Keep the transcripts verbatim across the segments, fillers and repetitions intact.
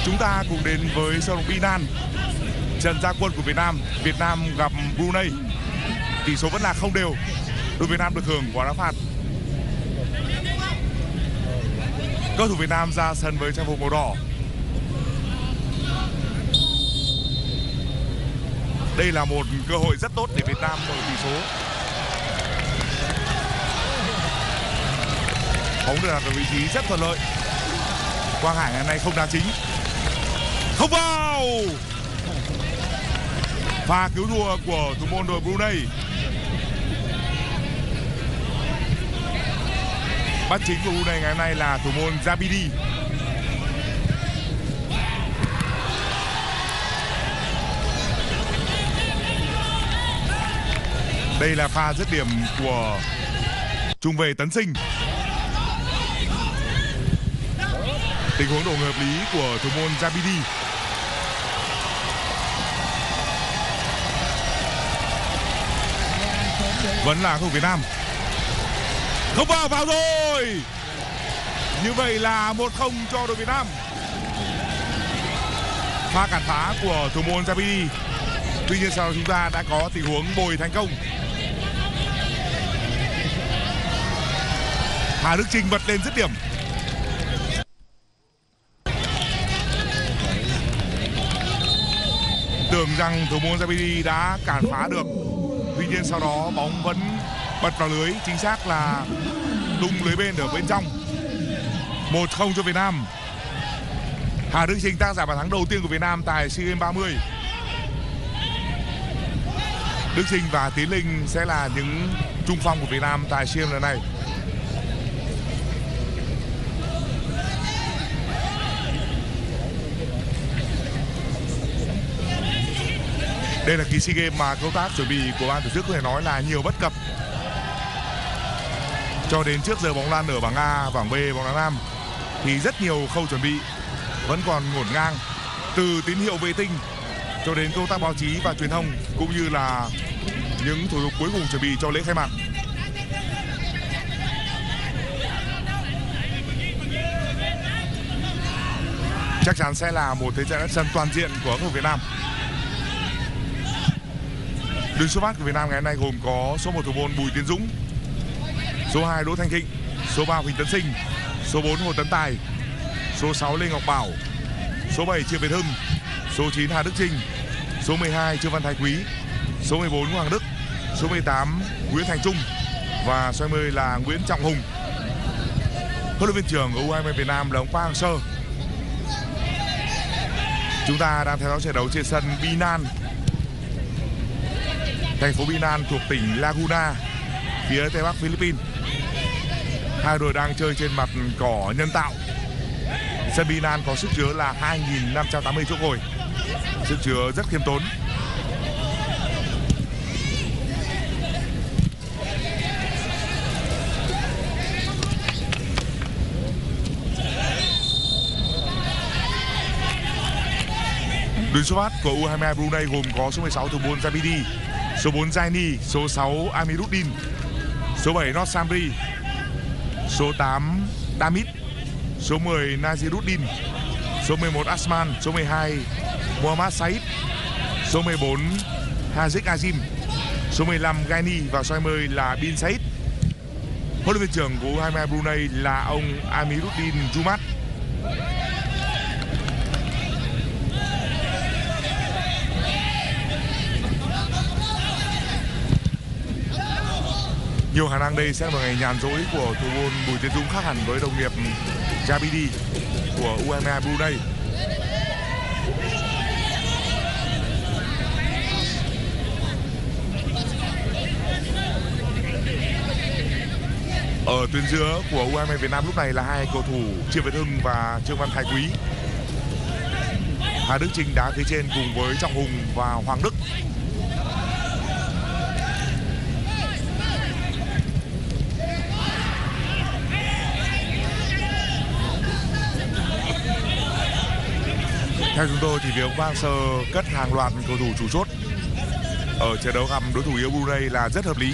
Chúng ta cùng đến với sân Binan. Trận ra quân của Việt Nam, Việt Nam gặp Brunei. Tỷ số vẫn là không đều. Đội Việt Nam được hưởng quả đá phạt. Cầu thủ Việt Nam ra sân với trang phục màu đỏ. Đây là một cơ hội rất tốt để Việt Nam mở tỷ số. Bóng được đặt ở vị trí rất thuận lợi. Quang Hải ngày nay không đá chính. Không vào. Pha cứu thua của thủ môn đội Brunei. Bắt chính của Brunei ngày hôm nay là thủ môn Zabidi. Đây là pha dứt điểm của trung vệ Tấn Sinh. Tình huống đổ hợp lý của thủ môn Zabidi. Vẫn là cầu thủ Việt Nam. Không vào, vào rồi. Như vậy là một không cho đội Việt Nam. Pha cản phá của thủ môn Zabidi. Tuy nhiên sau đó chúng ta đã có tình huống bồi thành công. Hà Đức Chinh bật lên dứt điểm. Tưởng rằng thủ môn Zabidi đã cản phá được. Tuy nhiên sau đó bóng vẫn bật vào lưới. Chính xác là tung lưới bên ở bên trong. Một không cho Việt Nam. Hà Đức Chinh tác giả bàn thắng đầu tiên của Việt Nam tại SEA Games ba mươi. Đức Chinh và Tiến Linh sẽ là những trung phong của Việt Nam tại SEA Games lần này. Đây là kỳ SEA Games mà công tác chuẩn bị của ban tổ chức có thể nói là nhiều bất cập. Cho đến trước giờ bóng lăn ở bảng A, bảng B, bóng đá nam thì rất nhiều khâu chuẩn bị vẫn còn ngổn ngang, từ tín hiệu vệ tinh cho đến công tác báo chí và truyền thông, cũng như là những thủ tục cuối cùng chuẩn bị cho lễ khai mạc. Chắc chắn sẽ là một thế trận sân toàn diện của cầu thủ Việt Nam. Đường xuất phát của Việt Nam ngày hôm nay gồm có số một thủ môn Bùi Tiến Dũng, số hai Đỗ Thanh Thịnh, số ba Huỳnh Tấn Sinh, số bốn Hồ Tấn Tài, số sáu Lê Ngọc Bảo, số bảy Triệu Việt Hưng, số chín Hà Đức Chinh, số mười hai Trương Văn Thái Quý, số mười bốn Hoàng Đức, số mười tám Nguyễn Thành Trung và số hai mươi là Nguyễn Trọng Hùng. Huấn luyện viên trưởng của u hai mươi Việt Nam là ông Park Hang-seo. Chúng ta đang theo dõi trận đấu trên sân Binan, thành phố Binan thuộc tỉnh Laguna, phía tây bắc Philippines. Hai đội đang chơi trên mặt cỏ nhân tạo. Sân Binan có sức chứa là hai nghìn năm trăm tám mươi chỗ ngồi, sức chứa rất khiêm tốn. Đường xuất phát của u hai mươi hai Brunei gồm có số mười sáu thủ môn Zabidi, số bốn Zaini, số sáu Amiruddin, số bảy Not Samri, số tám Damit, số mười Naziruddin, số mười một Asman, số mười hai Muhammad Said, số mười bốn Hazik Azim, số mười lăm Gaini và số hai mươi là Bin Said. Huấn luyện viên trưởng của u hai mươi hai Brunei là ông Amiruddin Jumat. Nhiều khả năng đây sẽ là một ngày nhàn rỗi của thủ môn Bùi Tiến Dũng, khác hẳn với đồng nghiệp Zabidi của u hai mươi hai Brunei. Ở tuyến giữa của u hai mươi hai Việt Nam lúc này là hai cầu thủ Triệu Việt Hưng và Trương Văn Thái Quý. Hà Đức Chinh đá phía trên cùng với Trọng Hùng và Hoàng Đức. Theo chúng tôi thì việc ông Park Hang-seo cất hàng loạt cầu thủ chủ chốt ở trận đấu gặp đối thủ yếu Brunei là rất hợp lý.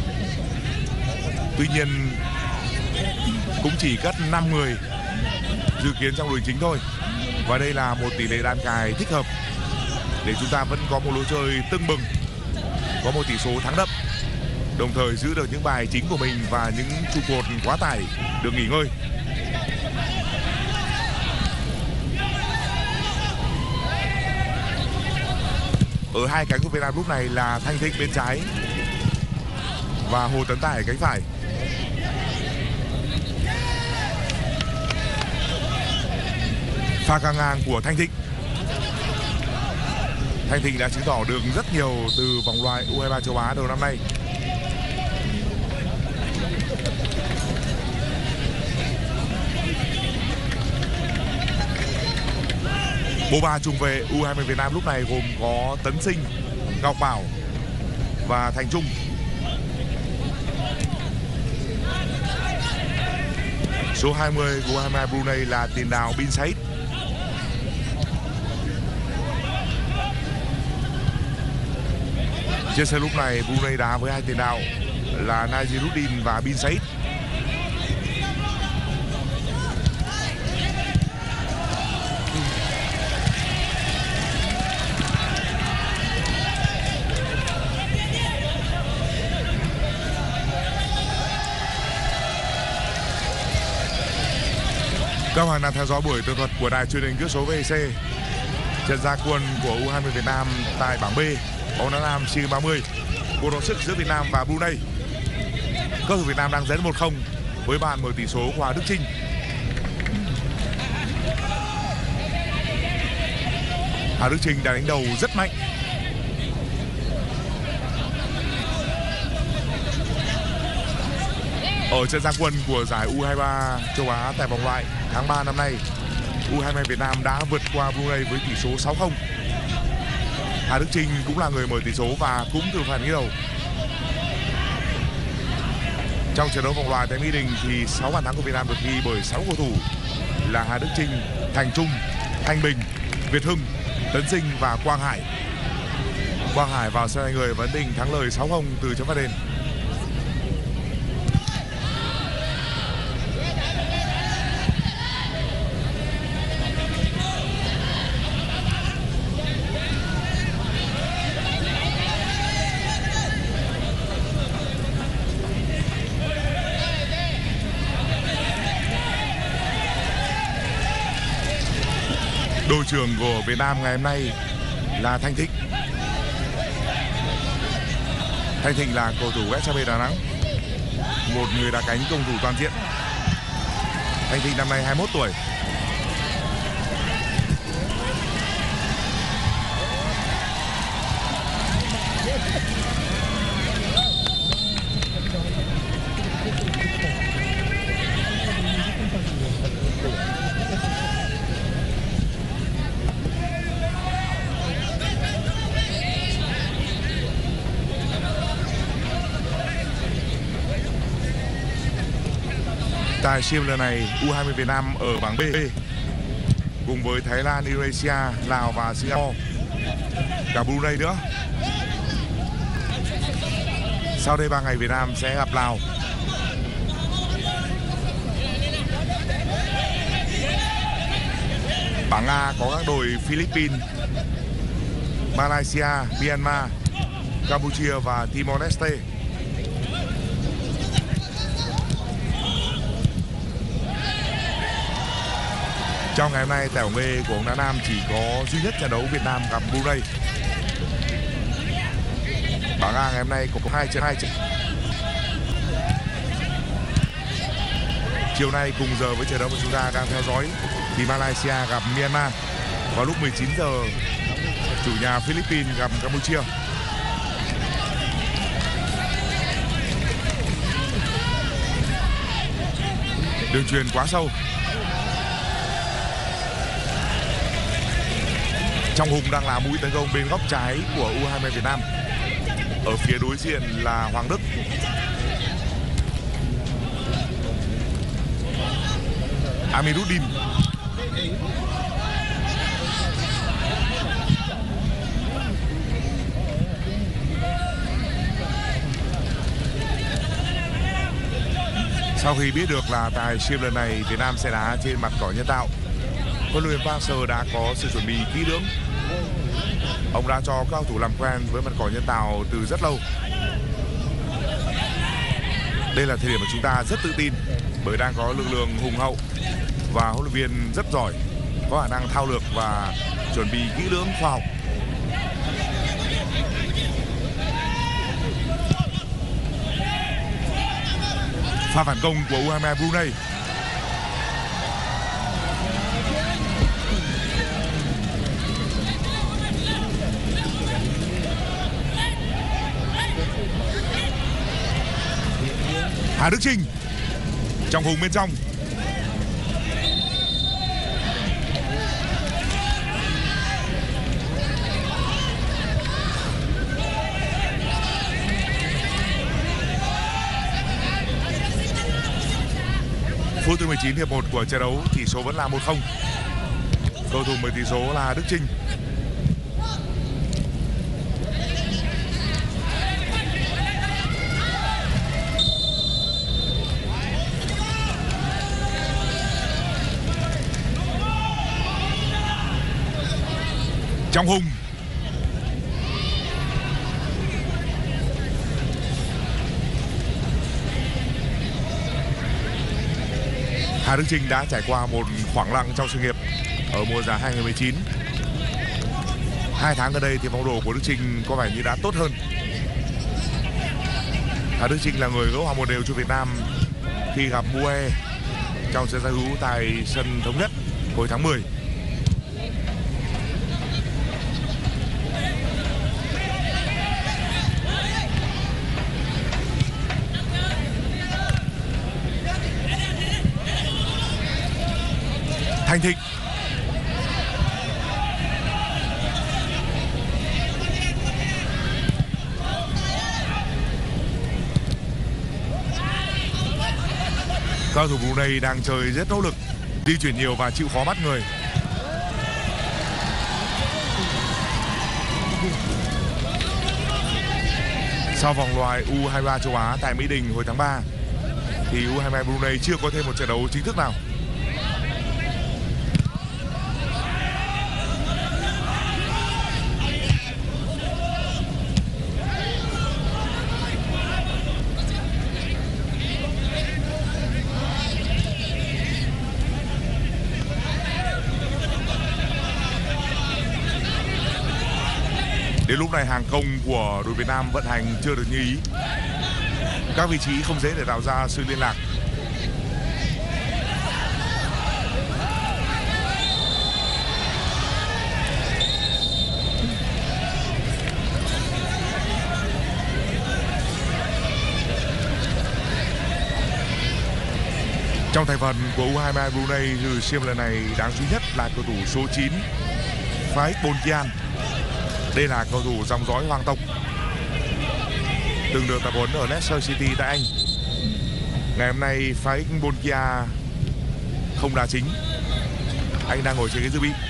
Tuy nhiên cũng chỉ cất năm người dự kiến trong đội chính thôi. Và đây là một tỷ lệ đan cài thích hợp để chúng ta vẫn có một lối chơi tưng bừng, có một tỷ số thắng đậm, đồng thời giữ được những bài chính của mình và những trụ cột quá tải được nghỉ ngơi. Ở hai cánh của Việt Nam lúc này là Thanh Thịnh bên trái và Hồ Tấn Tài ở cánh phải. Pha căng ngang của Thanh Thịnh. Thanh Thịnh đã chứng tỏ được rất nhiều từ vòng loại U hai ba châu Á đầu năm nay. Bộ ba trung vệ U hai mươi Việt Nam lúc này gồm có Tấn Sinh, Ngọc Bảo và Thành Trung. Số hai mươi của U hai mươi hai Brunei là tiền đạo Bin Said. Trên sân lúc này Brunei đá với hai tiền đạo là Naziruddin và Bin Said. Các bạn đang theo dõi buổi tường thuật của đài truyền hình kỹ số vê xê. Trận ra quân của U hai mươi Việt Nam tại bảng B bóng đá nam SEA Games ba mươi, cuộc đọ sức giữa Việt Nam và Brunei. Cầu thủ Việt Nam đang dẫn một không với bàn mở tỷ số qua Đức Trinh. Hà Đức Trinh đã đánh đầu rất mạnh. Ở trận ra quân của giải U hai ba châu Á tại vòng loại tháng ba năm nay, U hai mươi Việt Nam đã vượt qua Brunei với tỷ số sáu không. Hà Đức Trinh cũng là người mở tỷ số và cũng từ phản ghi đầu. Trong trận đấu vòng loại tại Mỹ Đình thì sáu bàn thắng của Việt Nam được ghi bởi sáu cầu thủ là Hà Đức Trinh, Thành Trung, Thanh Bình, Việt Hưng, Tấn Sinh và Quang Hải. Quang Hải vào sân hai người và ấn định thắng lợi sáu không từ chấm phạt đền. Đội trưởng của Việt Nam ngày hôm nay là Thanh Thịnh. Thanh Thịnh là cầu thủ ét xê bê Đà Nẵng, một người đá cánh công thủ toàn diện. Thanh Thịnh năm nay hai mươi mốt tuổi. Tại SEA Games lần này, U hai mươi Việt Nam ở bảng B cùng với Thái Lan, Indonesia, Lào và Singapore, cả Brunei nữa. Sau đây ba ngày Việt Nam sẽ gặp Lào. Bảng A có các đội Philippines, Malaysia, Myanmar, Campuchia và Timor-Leste. Trong ngày hôm nay tại bảng B của bóng đá nam chỉ có duy nhất trận đấu Việt Nam gặp Brunei. Bảng A ngày hôm nay có hai trận hai trận. Chiều nay cùng giờ với trận đấu mà chúng ta đang theo dõi thì Malaysia gặp Myanmar. Vào lúc mười chín giờ chủ nhà Philippines gặp Campuchia. Đường chuyền quá sâu. Trong Hùng đang là mũi tấn công bên góc trái của U hai mươi Việt Nam. Ở phía đối diện là Hoàng Đức. Amiruddin. Sau khi biết được là tại SEA Games lần này Việt Nam sẽ đá trên mặt cỏ nhân tạo huấn luyện viên Park Hang-seo đã có sự chuẩn bị kỹ lưỡng. Ông đã cho các cầu thủ làm quen với mặt cỏ nhân tạo từ rất lâu. Đây là thời điểm mà chúng ta rất tự tin bởi đang có lực lượng hùng hậu và huấn luyện viên rất giỏi, có khả năng thao lược và chuẩn bị kỹ lưỡng khoa học. Pha phản công của u hai mươi hai Brunei. Hà Đức Chinh trong vùng bên trong. Phút thứ mười chín hiệp một của trận đấu, tỷ số vẫn là một không. Cầu thủ mở tỷ số là Đức Chinh. Trọng Hùng. Hà Đức Chinh đã trải qua một khoảng lặng trong sự nghiệp ở mùa giải hai không một chín. Hai tháng gần đây thì phong độ của Đức Chinh có vẻ như đã tốt hơn. Hà Đức Chinh là người gỡ hòa một đều cho Việt Nam khi gặp u a e trong trận giao hữu tại sân Thống Nhất hồi tháng mười. Thành Thịnh. Cầu thủ Brunei đang chơi rất nỗ lực, di chuyển nhiều và chịu khó bắt người. Sau vòng loại u hai mươi ba châu Á tại Mỹ Đình hồi tháng ba thì u hai mươi hai Brunei chưa có thêm một trận đấu chính thức nào. Đến lúc này hàng công của đội Việt Nam vận hành chưa được như ý. Các vị trí không dễ để tạo ra sự liên lạc. Trong thành phần của u hai mươi hai Brunei dự SEA lần này đáng chú ý nhất là cầu thủ số chín Faik Bonkian. Đây là cầu thủ dòng dõi hoàng tộc, từng được tập huấn ở Leicester City tại Anh. Ngày hôm nay Faik Bonkian không đá chính, anh đang ngồi trên ghế dự bị.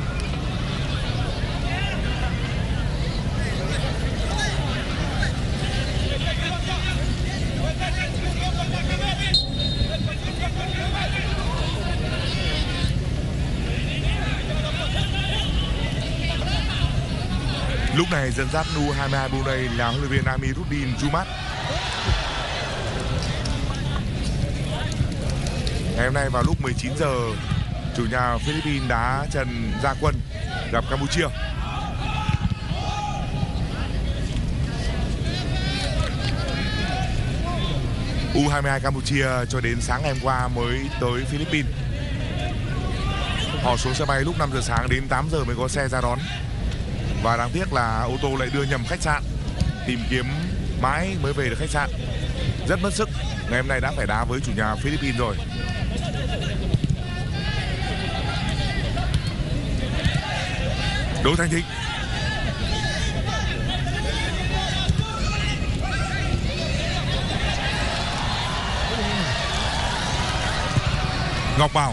Lúc này dẫn dắt u hai mươi hai Brunei là huấn luyện viên Amiruddin Jumat. Ngày hôm nay vào lúc mười chín giờ, chủ nhà Philippines đá trận ra quân gặp Campuchia. u hai mươi hai Campuchia cho đến sáng ngày hôm qua mới tới Philippines. Họ xuống sân bay lúc năm giờ sáng, đến tám giờ mới có xe ra đón. Và đáng tiếc là ô tô lại đưa nhầm khách sạn, tìm kiếm mãi mới về được khách sạn. Rất mất sức. Ngày hôm nay đã phải đá với chủ nhà Philippines rồi. Đỗ Thành Thịnh. Ngọc Bảo.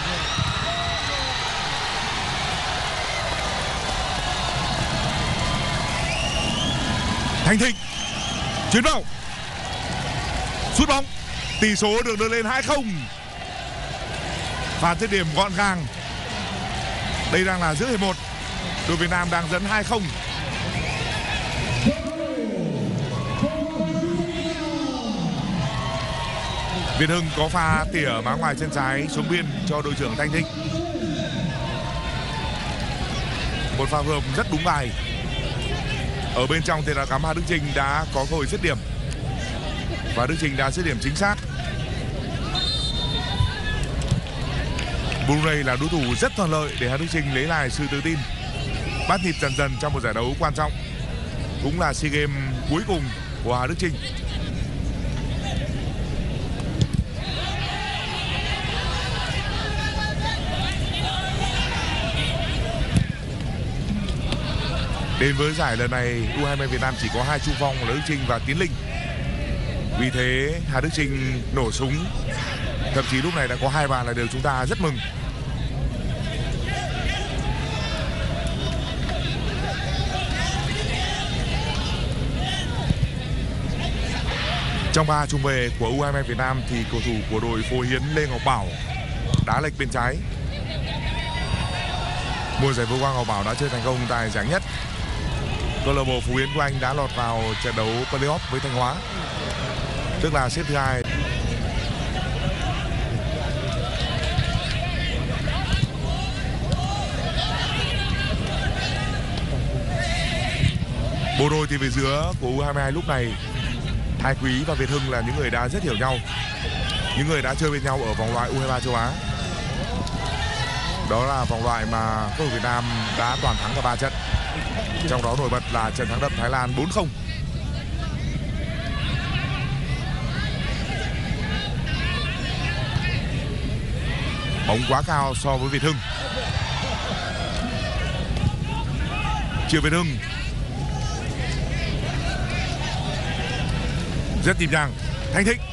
Thành Thịnh chuyển vào, sút bóng, tỷ số được đưa lên hai không. Pha dứt điểm gọn gàng Đây đang là giữa hiệp một. Đội Việt Nam đang dẫn hai không. Việt Hưng có pha tỉa má ngoài chân trái xuống biên cho đội trưởng Thanh Thịnh. Một pha hợp rất đúng bài. Ở bên trong thì là cắm Hà Đức Chinh đã có cơ hội dứt điểm. Và Đức Chinh đã dứt điểm chính xác. Brunei là đối thủ rất thuận lợi để Hà Đức Chinh lấy lại sự tự tin, bắt nhịp dần dần trong một giải đấu quan trọng, cũng là SEA Games cuối cùng của Hà Đức Chinh. Đến với giải lần này, u hai mươi Việt Nam chỉ có hai trung phong là Đức Chinh và Tiến Linh. Vì thế Hà Đức Chinh nổ súng, thậm chí lúc này đã có hai bàn là điều chúng ta rất mừng. Trong ba trung vệ của u hai mươi Việt Nam thì cầu thủ của đội Phố Hiến Lê Ngọc Bảo đá lệch bên trái. Mùa giải vừa qua Ngọc Bảo đã chơi thành công tại giải nhất. Câu lạc bộ Phú Hiến của anh đã lọt vào trận đấu playoff với Thanh Hóa, tức là xếp thứ hai. Bộ đôi thì về giữa của u hai mươi hai lúc này, Thái Quý và Việt Hưng là những người đã rất hiểu nhau, những người đã chơi bên nhau ở vòng loại u hai mươi ba châu Á. Đó là vòng loại mà cầu thủ Việt Nam đã toàn thắng cả ba trận. Trong đó nổi bật là trận thắng đậm Thái Lan bốn không. Bóng quá cao so với Việt Hưng. Triệu Việt Hưng rất nhịp nhàng. Thanh Thịnh,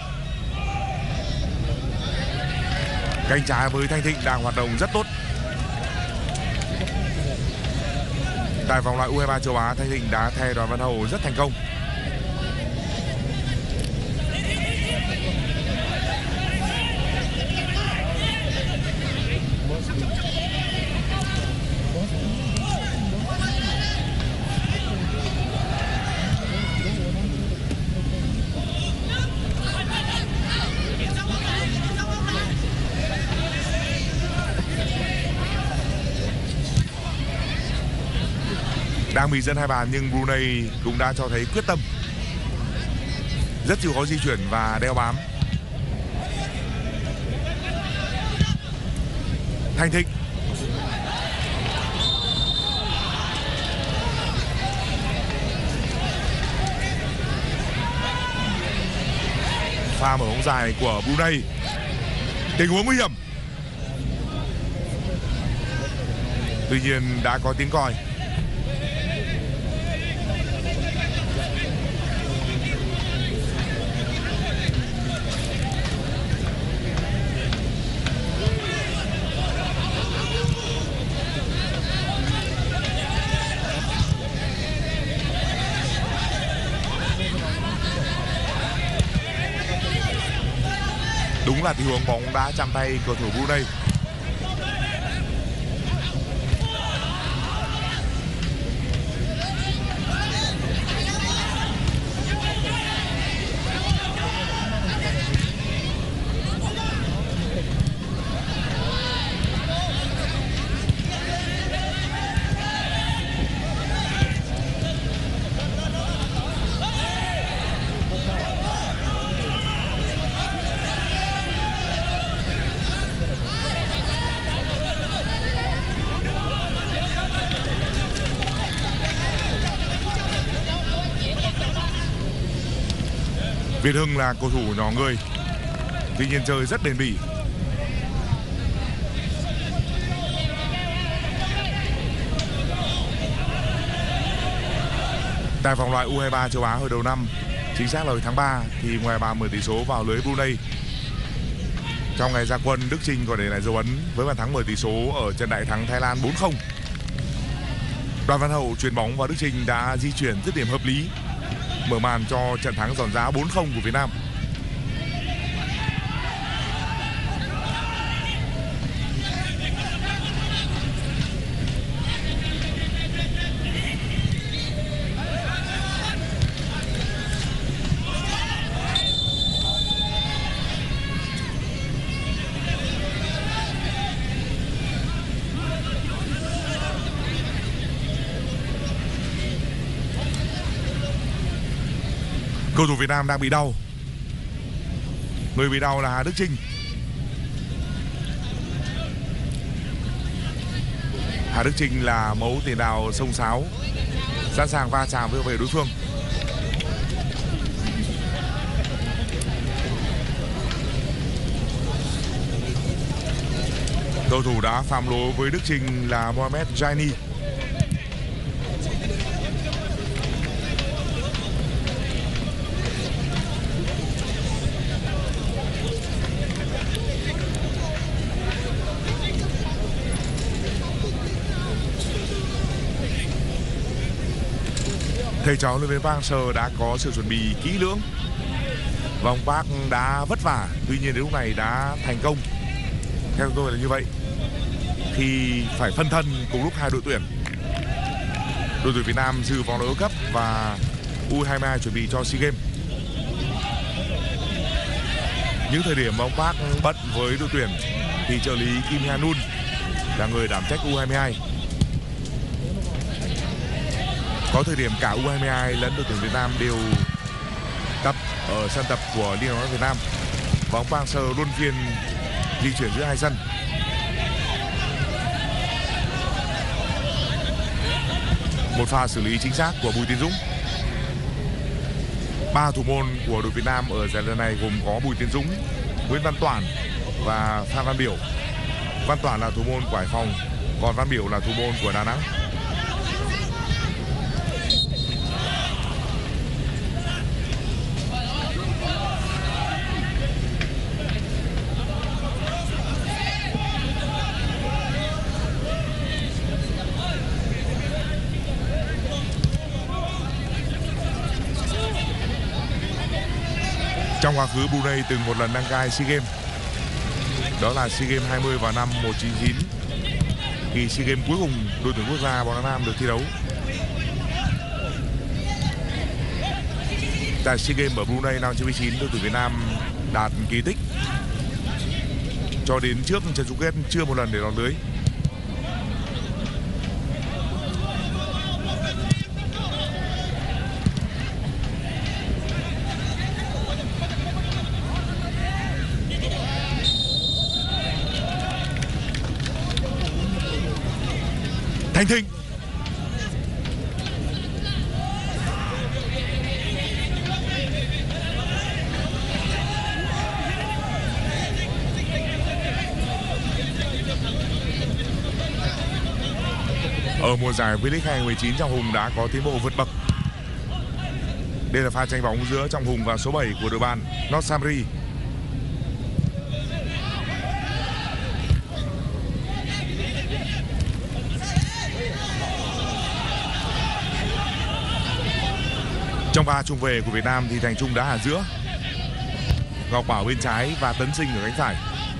cánh trái với Thanh Thịnh đang hoạt động rất tốt. Tại vòng loại u hai mươi ba châu Á, Thanh Thịnh đã thay Đoàn Văn Hậu rất thành công. Đang bị dẫn hai bàn nhưng Brunei cũng đã cho thấy quyết tâm, rất chịu khó di chuyển và đeo bám. Thanh Thịnh, pha mở bóng dài của Brunei, tình huống nguy hiểm, tuy nhiên đã có tiếng còi. Đúng là tình huống bóng đã chạm tay cầu thủ Brunei. Việt Hưng là cầu thủ nhỏ người, tuy nhiên chơi rất bền bỉ. Tại vòng loại u hai mươi ba châu Á hồi đầu năm, chính xác là hồi tháng ba, thì u hai mươi ba mở tỷ số vào lưới Brunei. Trong ngày ra quân, Đức Chinh còn để lại dấu ấn với bàn thắng mở tỷ số ở trận đại thắng Thái Lan bốn không. Đoàn Văn Hậu chuyền bóng và Đức Chinh đã di chuyển dứt điểm hợp lý, mở màn cho trận thắng giòn giã bốn không của Việt Nam. Cầu thủ Việt Nam đang bị đau. Người bị đau là Hà Đức Chinh. Hà Đức Chinh là mẫu tiền đạo xông xáo, sẵn sàng va chạm với về đối phương. Cầu thủ đã phạm lỗi với Đức Chinh là Mohamed Jaini. Thầy trò huấn luyện viên Park Hang-seo đã có sự chuẩn bị kỹ lưỡng. Và ông Park đã vất vả, tuy nhiên đến lúc này đã thành công. Theo tôi là như vậy. Khi phải phân thân cùng lúc hai đội tuyển. Đội tuyển Việt Nam dự vòng đấu Cup và u hai mươi hai chuẩn bị cho SEA Games. Những thời điểm ông Park bận với đội tuyển thì trợ lý Kim Ha-nun là người đảm trách u hai mươi hai. Có thời điểm cả u hai mươi hai lẫn đội tuyển Việt Nam đều tập ở sân tập của Liên đoàn bóng đá Việt Nam. Và ông Park Hang-seo luân phiên di chuyển giữa hai sân. Một pha xử lý chính xác của Bùi Tiến Dũng. Ba thủ môn của đội Việt Nam ở giải lần này gồm có Bùi Tiến Dũng, Nguyễn Văn Toản và Phan Văn Biểu. Văn Toản là thủ môn của Hải Phòng, còn Văn Biểu là thủ môn của Đà Nẵng. Trong quá khứ Brunei từng một lần đăng cai SEA Games. Đó là SEA Games hai mươi vào năm một nghìn chín trăm chín mươi chín. Kỳ SEA Games cuối cùng đội tuyển quốc gia bóng đá nam được thi đấu. Tại SEA Games ở Brunei năm chín mươi chín, đội tuyển Việt Nam đạt kỳ tích. Cho đến trước trận chung kết chưa một lần để lọt lưới. Thành Thịnh. Ở mùa giải V-League hai không một chín, Trọng Hùng đã có tiến bộ vượt bậc. Đây là pha tranh bóng giữa Trọng Hùng và số bảy của đội bạn North Samri. Trong pha trung về của Việt Nam thì Thành Trung đá ở giữa, Ngọc Bảo bên trái và Tấn Sinh ở cánh phải.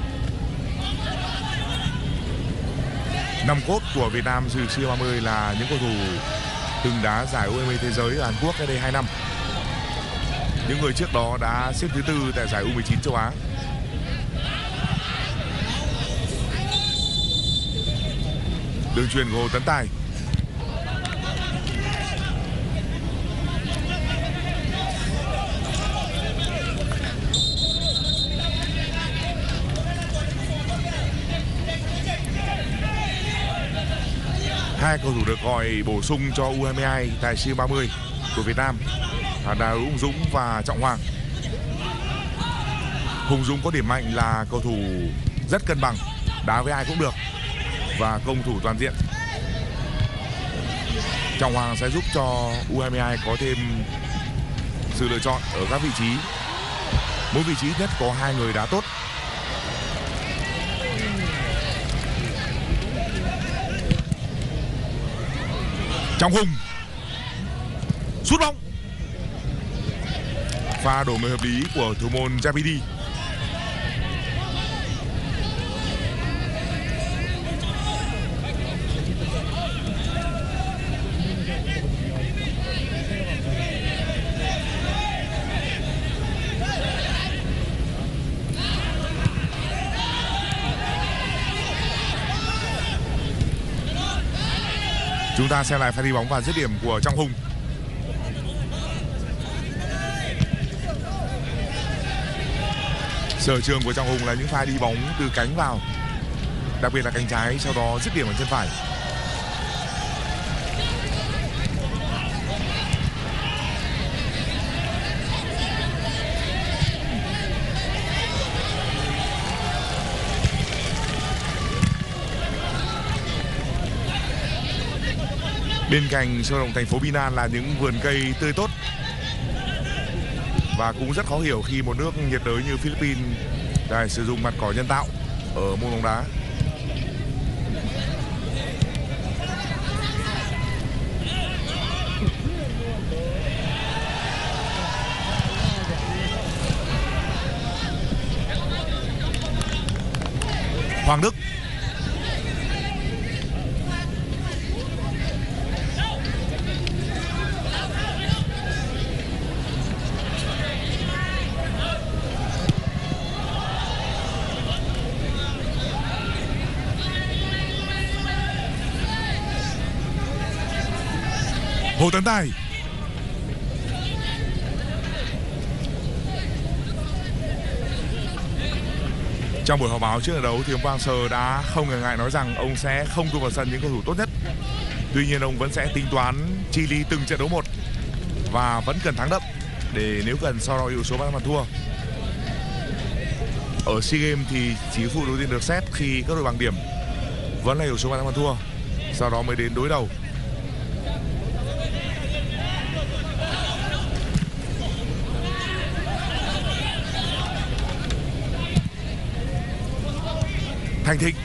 Năm cốt của Việt Nam dự SEA ba mươi là những cầu thủ từng đá giải u hai mươi thế giới ở Hàn Quốc cách đây hai năm. Những người trước đó đã xếp thứ tư tại giải u mười chín châu Á. Đường chuyền của Hồ Tấn Tài. Hai cầu thủ được gọi bổ sung cho u hai mươi hai tại SEA ba mươi của Việt Nam là Hùng Dũng và Trọng Hoàng. Hùng Dũng có điểm mạnh là cầu thủ rất cân bằng, đá với ai cũng được và công thủ toàn diện. Trọng Hoàng sẽ giúp cho u hai mươi hai có thêm sự lựa chọn ở các vị trí. Mỗi vị trí nhất có hai người đá tốt. Trọng Hùng sút bóng, pha đổ người hợp lý của thủ môn Japidi. Chúng ta xem lại pha đi bóng và dứt điểm của Trọng Hùng. Sở trường của Trọng Hùng là những pha đi bóng từ cánh vào, đặc biệt là cánh trái, sau đó dứt điểm bằng chân phải. Bên cạnh sân vận động thành phố Binan là những vườn cây tươi tốt, và cũng rất khó hiểu khi một nước nhiệt đới như Philippines lại sử dụng mặt cỏ nhân tạo ở môn bóng đá. Hoàng Đức. Hồ Tấn Tài. Trong buổi họp báo trước trận đấu thì ông Park Hang-seo đã không ngần ngại nói rằng ông sẽ không tung vào sân những cầu thủ tốt nhất. Tuy nhiên ông vẫn sẽ tính toán chi ly từng trận đấu một và vẫn cần thắng đậm để nếu cần so đo yếu số bàn thua. Ở SEA Games thì chỉ phụ đầu tiên được xét khi các đội bằng điểm vẫn là yếu số bàn thua, sau đó mới đến đối đầu. Thành Thịnh.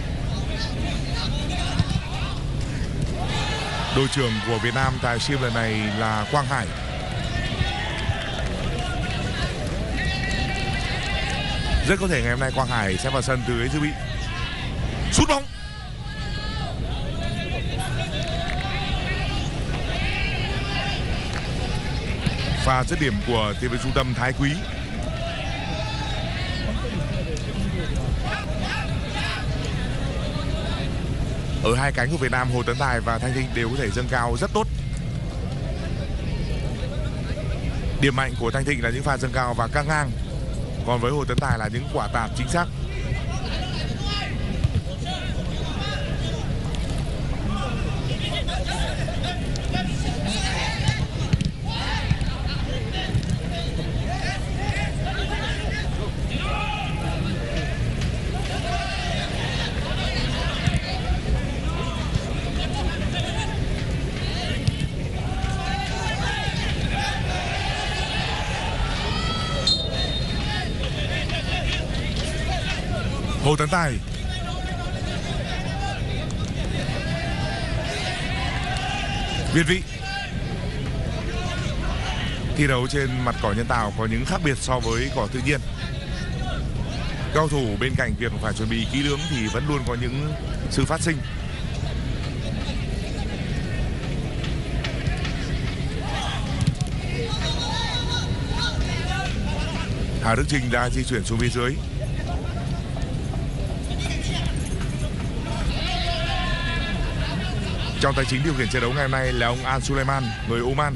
Đội trưởng của Việt Nam tại SEA Games lần này là Quang Hải. Rất có thể ngày hôm nay Quang Hải sẽ vào sân từ ghế dự bị. Sút bóng. Pha dứt điểm của tiền vệ trung tâm Thái Quý. Ở hai cánh của Việt Nam, Hồ Tấn Tài và Thanh Thịnh đều có thể dâng cao rất tốt. Điểm mạnh của Thanh Thịnh là những pha dâng cao và căng ngang, còn với Hồ Tấn Tài là những quả tạt chính xác. Hồ Tấn Tài. Việt Vị. Thi đấu trên mặt cỏ nhân tạo có những khác biệt so với cỏ tự nhiên. Cao thủ bên cạnh việc phải chuẩn bị kỹ lưỡng thì vẫn luôn có những sự phát sinh. Hà Đức Chinh đã di chuyển xuống phía dưới. Trong tài chính điều khiển trận đấu ngày hôm nay là ông Al Suleiman, người Oman.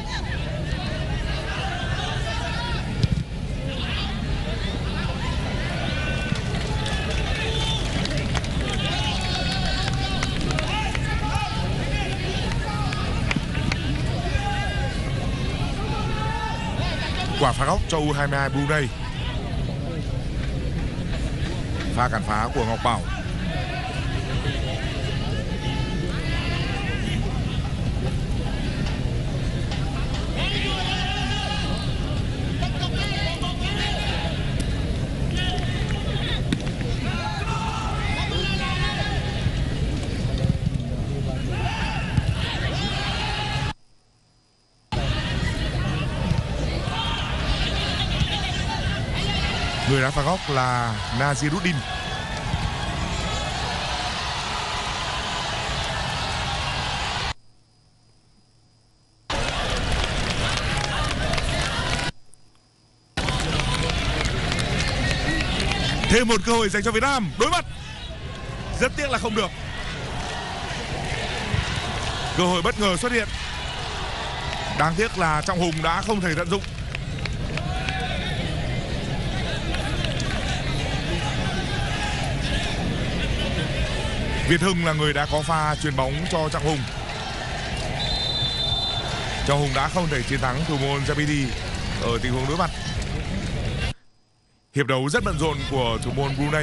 Quả phá góc cho U hai mươi hai Brunei. Pha cản phá của Ngọc Bảo. Người đá phạt góc là Naziruddin. Thêm một cơ hội dành cho Việt Nam đối mặt. Rất tiếc là không được. Cơ hội bất ngờ xuất hiện. Đáng tiếc là Trọng Hùng đã không thể tận dụng. Việt Hưng là người đã có pha chuyền bóng cho Trọng Hùng. Trọng Hùng đã không thể chiến thắng thủ môn Zabidi ở tình huống đối mặt. Hiệp đấu rất bận rộn của thủ môn Brunei.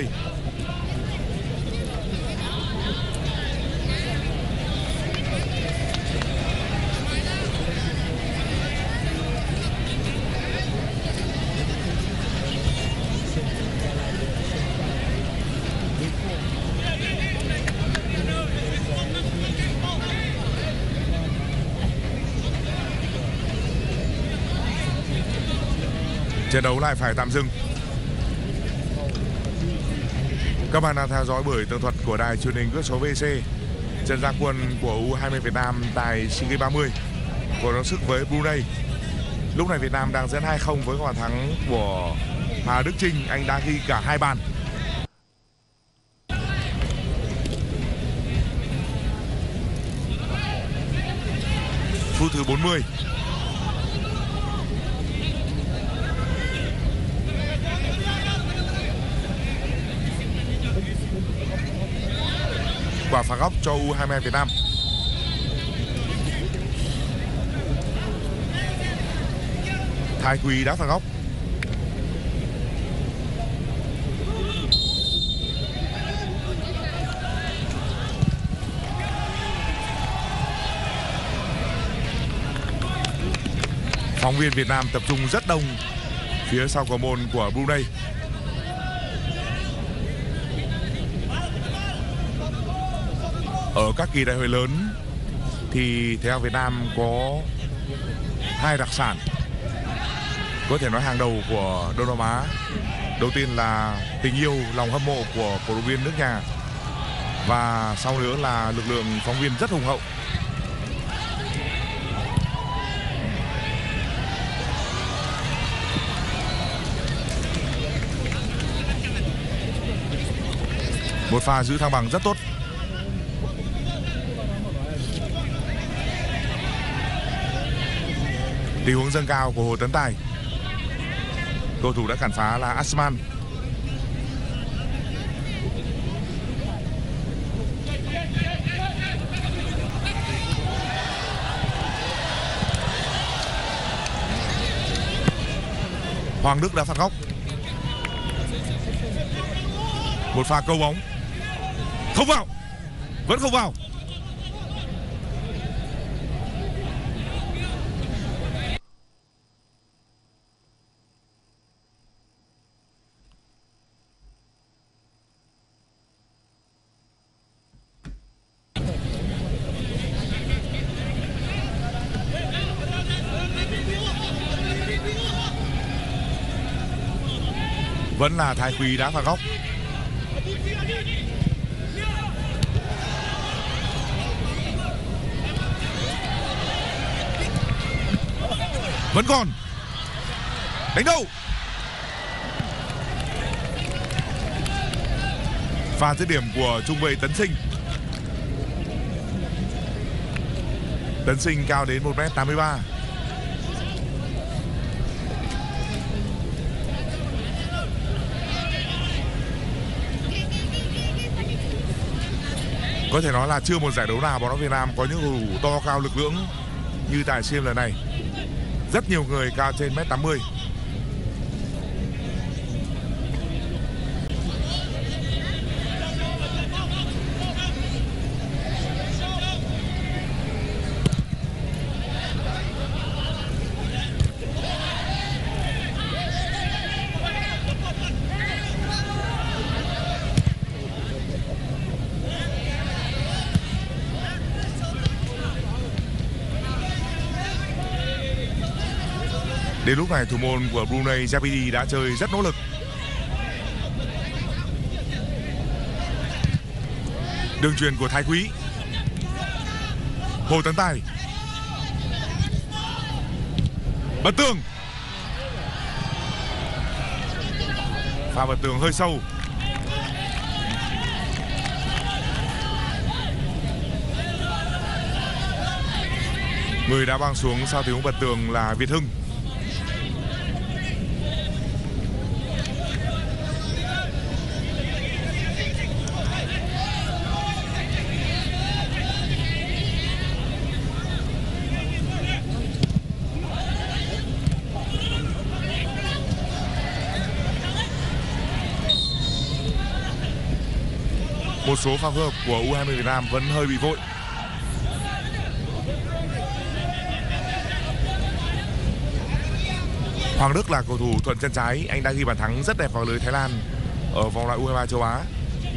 Trận đấu lại phải tạm dừng. Các bạn đang theo dõi buổi tường thuật của đài truyền hình cước số vê xê. Trận ra quân của U hai mươi Việt Nam tại SEA Games ba mươi của đấu sức với Brunei. Lúc này Việt Nam đang dẫn hai không với bàn thắng của Hà Đức Trinh. Anh đã ghi cả hai bàn. Phút thứ bốn mươi. Quả phạt góc cho U hai mươi Việt Nam. Thái Quý đá phạt góc. Phóng viên Việt Nam tập trung rất đông phía sau cầu môn của Brunei. Ở các kỳ đại hội lớn thì thể thao Việt Nam có hai đặc sản có thể nói hàng đầu của Đông Nam Á. Đầu tiên là tình yêu, lòng hâm mộ của cổ động viên nước nhà, và sau nữa là lực lượng phóng viên rất hùng hậu. Một pha giữ thăng bằng rất tốt. Tình huống dâng cao của Hồ Tấn Tài. Cầu thủ đã cản phá là Asman. Hoàng Đức đã phạt góc. Một pha câu bóng. Không vào. Vẫn không vào. Vẫn là Thái Quý đá phạt góc. Vẫn còn. Đánh đâu. Pha dứt điểm của trung vệ Tấn Sinh. Tấn Sinh cao đến một mét tám mươi ba. Có thể nói là chưa một giải đấu nào bóng đá Việt Nam có những cầu thủ to cao lực lưỡng như tại SEA Games lần này. Rất nhiều người cao trên mét tám mươi. Đến lúc này thủ môn của Brunei Zabidi đã chơi rất nỗ lực. Đường chuyền của Thái Quý. Hồ Tấn Tài. Bật tường. Pha bật tường hơi sâu. Người đã băng xuống sau tình huống bật tường là Việt Hưng. Một số pha phối hợp của u hai mươi Việt Nam vẫn hơi bị vội. Hoàng Đức là cầu thủ thuận chân trái, anh đã ghi bàn thắng rất đẹp vào lưới Thái Lan ở vòng loại u hai mươi ba châu Á.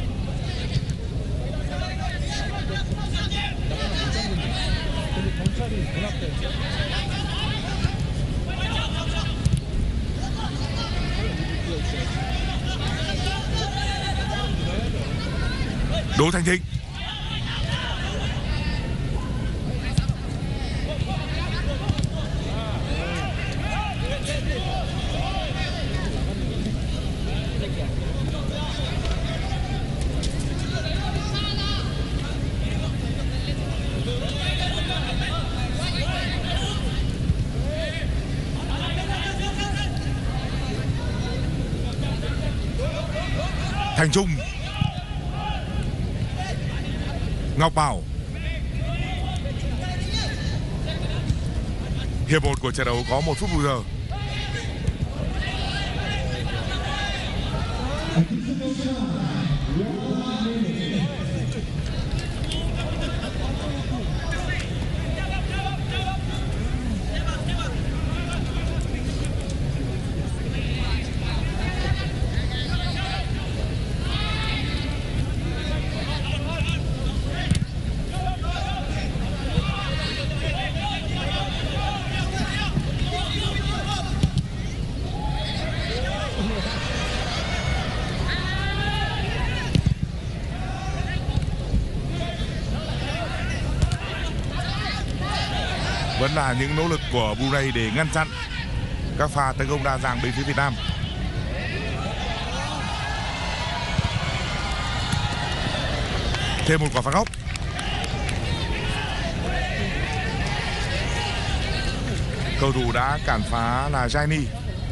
Đỗ Thành Thịnh. Thành Trung. Ngọc Bảo. Hiệp một của trận đấu có một phút bù giờ. Vẫn là những nỗ lực của Brunei để ngăn chặn các pha tấn công đa dạng bên phía Việt Nam. Thêm một quả phạt góc. Cầu thủ đã cản phá là Jaini.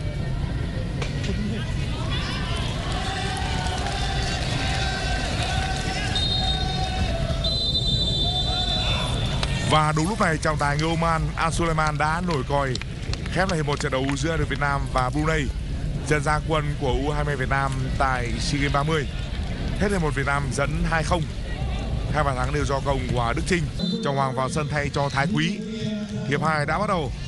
Và đúng lúc này trọng tài người Oman Al Sulaiman đã nổi còi khép lại hiệp một trận đấu giữa đội Việt Nam và Brunei, trận ra quân của u hai mươi Việt Nam tại SEA Games ba mươi. Hết hiệp một Việt Nam dẫn hai không. Hai bàn thắng đều do công của Đức Trinh. Trọng Hoàng vào sân thay cho Thái Quý. Hiệp hai đã bắt đầu.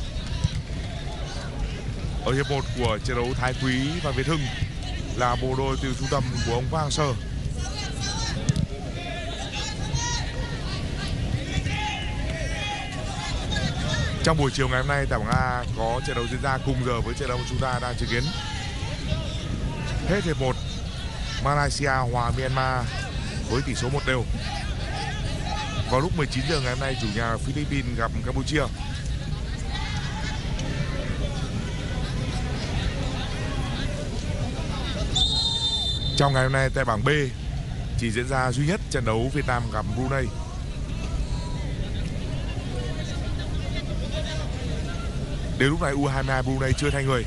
Ở hiệp một của trận đấu, Thái Quý và Việt Hưng là bộ đôi từ trung tâm của ông Park Hang-seo. Trong buổi chiều ngày hôm nay tại bảng A có trận đấu diễn ra cùng giờ với trận đấu chúng ta đang chứng kiến. Hết hiệp một, Malaysia hòa Myanmar với tỷ số một đều. Vào lúc mười chín giờ ngày hôm nay, chủ nhà Philippines gặp Campuchia. Trong ngày hôm nay tại bảng B chỉ diễn ra duy nhất trận đấu Việt Nam gặp Brunei. Đến lúc này u hai mươi hai Brunei chưa thay người.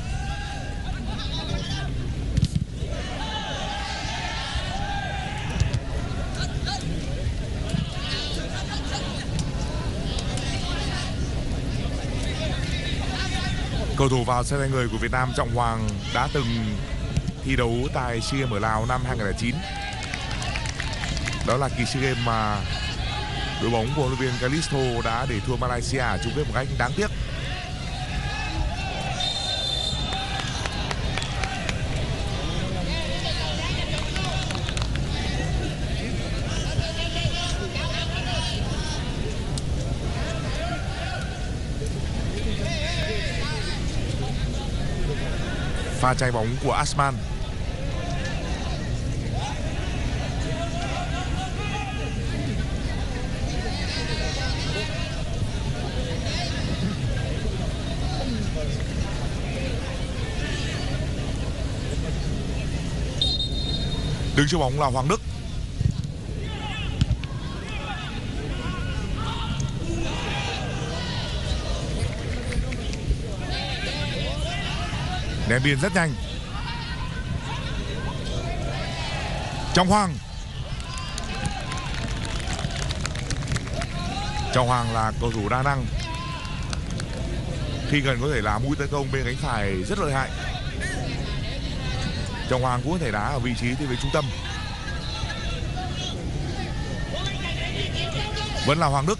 Cầu thủ vào sân thay người của Việt Nam Trọng Hoàng đã từng thi đấu tại SEA Games ở Lào năm hai không không chín. Đó là kỳ SEA Games mà đội bóng của huấn luyện viên Calisto đã để thua Malaysia ở chung kết một cách đáng tiếc. Pha chạy bóng của Asman. Đứng trước bóng là Hoàng Đức. Ném biên rất nhanh. Trọng Hoàng. Trọng Hoàng là cầu thủ đa năng, khi gần có thể là mũi tấn công bên cánh phải rất lợi hại. Trọng Hoàng cũng có thể đá ở vị trí thì về trung tâm. Vẫn là Hoàng Đức.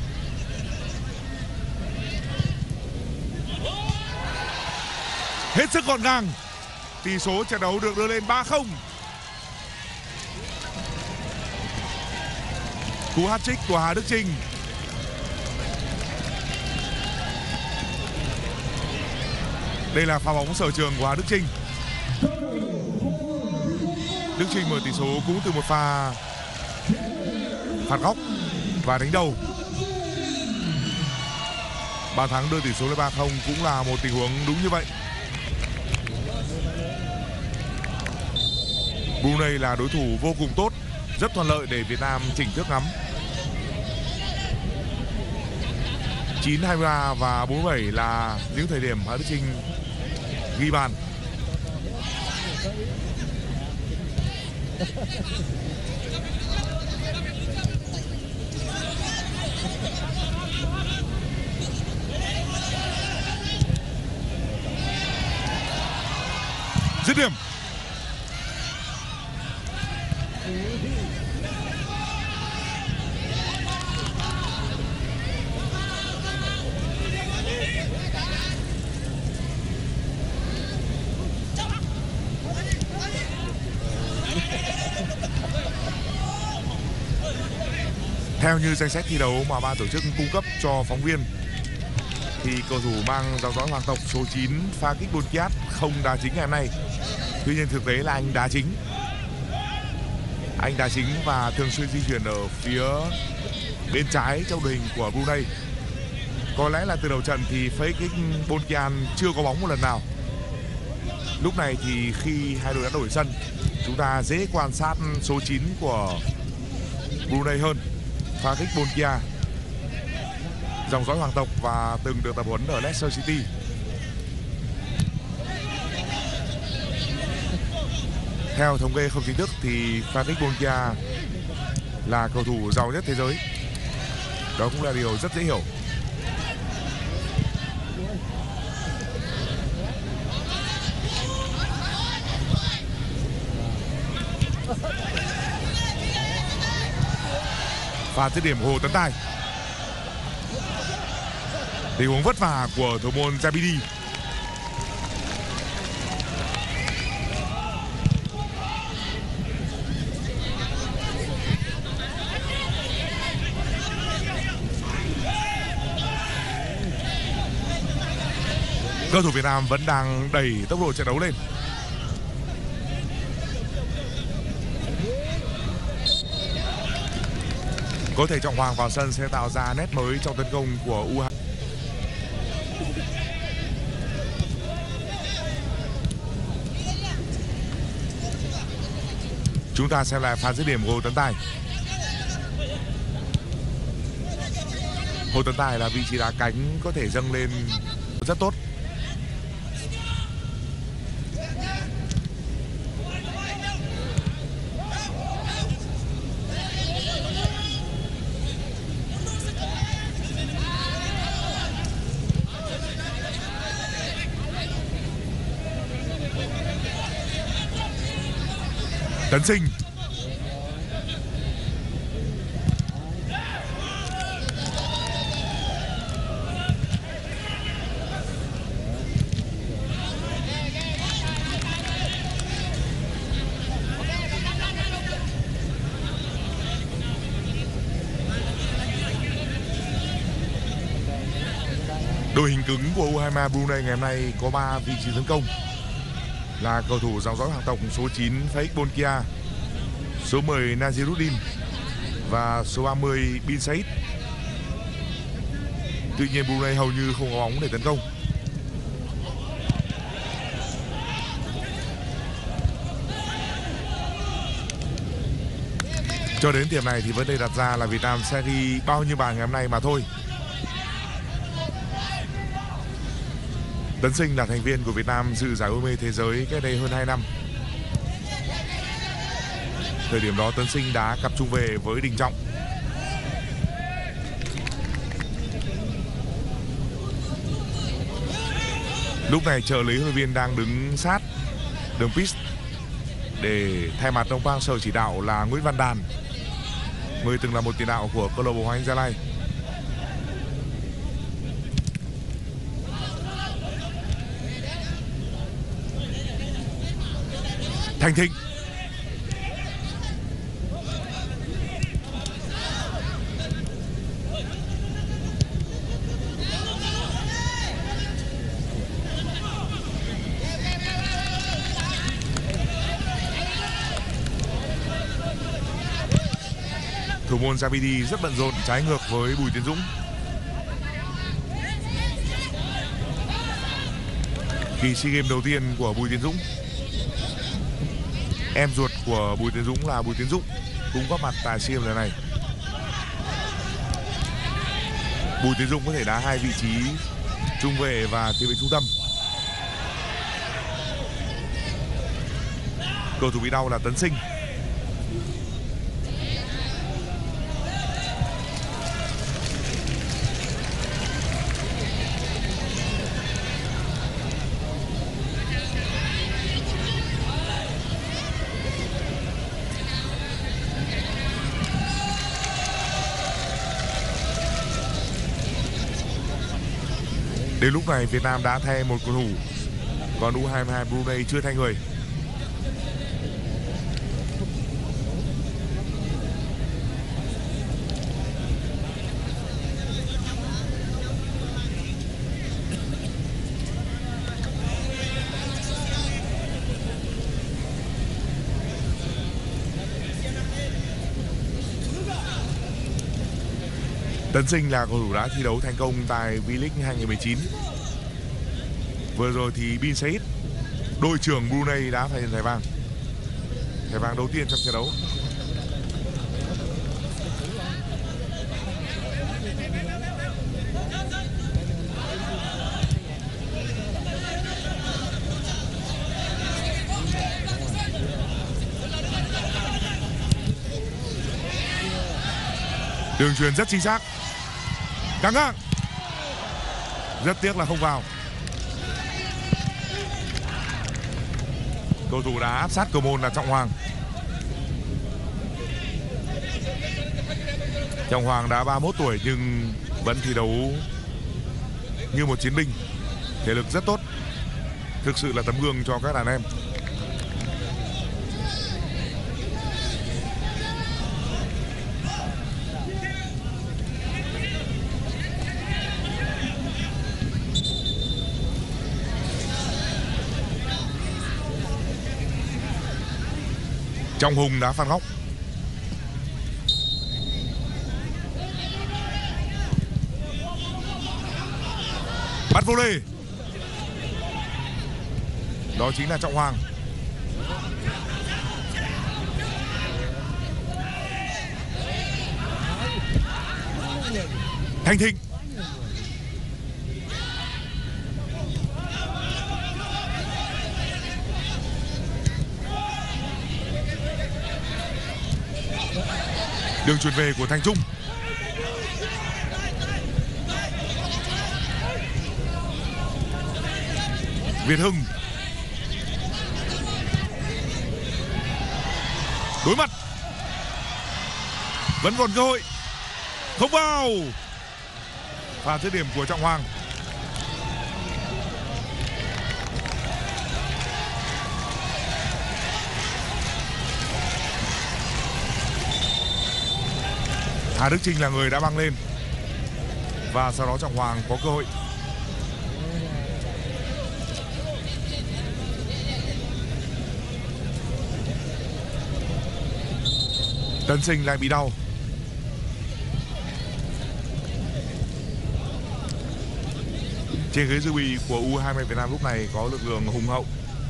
Hết sức gọn gàng. Tỷ số trận đấu được đưa lên ba không. Cú hat-trick của Hà Đức Chinh. Đây là pha bóng sở trường của Hà Đức Chinh. Đức Chinh mở tỷ số cũng từ một pha phạt góc và đánh đầu. Bàn thắng đưa tỷ số lên ba không cũng là một tình huống đúng như vậy. Brunei là đối thủ vô cùng tốt, rất thuận lợi để Việt Nam chỉnh thước ngắm. chín hai ba và bốn bảy là những thời điểm Hà Đức Chinh ghi bàn. Dứt điểm. Theo như danh sách thi đấu mà ban tổ chức cung cấp cho phóng viên thì cầu thủ mang dòng dõi hoàng tộc số chín Fagik Bonkiat không đá chính ngày hôm nay. Tuy nhiên thực tế là anh đá chính. Anh đá chính và thường xuyên di chuyển ở phía bên trái trong đội hình của Brunei. Có lẽ là từ đầu trận thì Fagik Bonkiat chưa có bóng một lần nào. Lúc này thì khi hai đội đã đổi sân, chúng ta dễ quan sát số chín của Brunei hơn. Fagik Bonkiat, dòng dõi hoàng tộc và từng được tập huấn ở Leicester City. Theo thống kê không chính thức thì Fagik Bonkiat là cầu thủ giàu nhất thế giới. Đó cũng là điều rất dễ hiểu. Pha dứt điểm Hồ Tấn Tài. Tình huống vất vả của thủ môn Zabidi. Cầu thủ Việt Nam vẫn đang đẩy tốc độ trận đấu lên. Có thể Trọng Hoàng vào sân sẽ tạo ra nét mới trong tấn công của u hai. Chúng ta xem lại pha dứt điểm của Hồ Tấn Tài. Hồ Tấn Tài là vị trí đá cánh có thể dâng lên rất tốt. Tấn Sinh. Đội hình cứng của u hai ba Brunei ngày hôm nay có ba vị trí tấn công là cầu thủ dòng dõi hoàng tộc số chín Fagik Bonkiat, số mười Naziruddin và số ba mươi Bin Said. Tuy nhiên Brunei hầu như không có bóng để tấn công. Cho đến điểm này thì vấn đề đặt ra là Việt Nam sẽ ghi bao nhiêu bàn ngày hôm nay mà thôi. Tấn Sinh là thành viên của Việt Nam dự giải u hai mươi thế giới cách đây hơn hai năm. Thời điểm đó Tấn Sinh đá cặp trung vệ với Đình Trọng. Lúc này trợ lý huấn luyện viên đang đứng sát đường pit để thay mặt ông Park Hang-seo chỉ đạo là Nguyễn Văn Đàn. người từng là một tiền đạo của câu lạc bộ Hoàng Anh Gia Lai. Thành Thịnh. Thủ môn Zabidi rất bận rộn trái ngược với Bùi Tiến Dũng. Kỳ SEA Games đầu tiên của Bùi Tiến Dũng. Em ruột của Bùi Tiến Dũng là Bùi Tiến Dũng cũng góp mặt tại SEA Games lần này. Bùi Tiến Dũng có thể đá hai vị trí trung vệ và tiền vệ trung tâm. Cầu thủ bị đau là Tấn Sinh. Đến lúc này Việt Nam đã thay một cầu thủ, còn U hai mươi hai Brunei chưa thay người. Tấn Sinh là cầu thủ đã thi đấu thành công tại V-League hai không một chín. Vừa rồi thì Bin Said, đội trưởng Brunei đã phải nhận thẻ vàng. Thẻ vàng đầu tiên trong trận đấu. Đường chuyền rất chính xác. Căng ngang. Rất tiếc là không vào. Cầu thủ đã áp sát cầu môn là Trọng Hoàng. Trọng Hoàng đã ba mươi mốt tuổi nhưng vẫn thi đấu như một chiến binh. Thể lực rất tốt. Thực sự là tấm gương cho các đàn em. Trọng Hùng đã phạt góc. Bắt volley. Đó chính là Trọng Hoàng. Thành Thịnh. Đường chuyền về của Thành Trung. Việt Hưng. Đối mặt. Vẫn còn cơ hội. Không vào. Pha dứt điểm của Trọng Hoàng. Hà Đức Chinh là người đã băng lên. Và sau đó Trọng Hoàng có cơ hội. Tấn Sinh lại bị đau. Trên ghế dự bị của U hai mươi Việt Nam lúc này có lực lượng hùng hậu.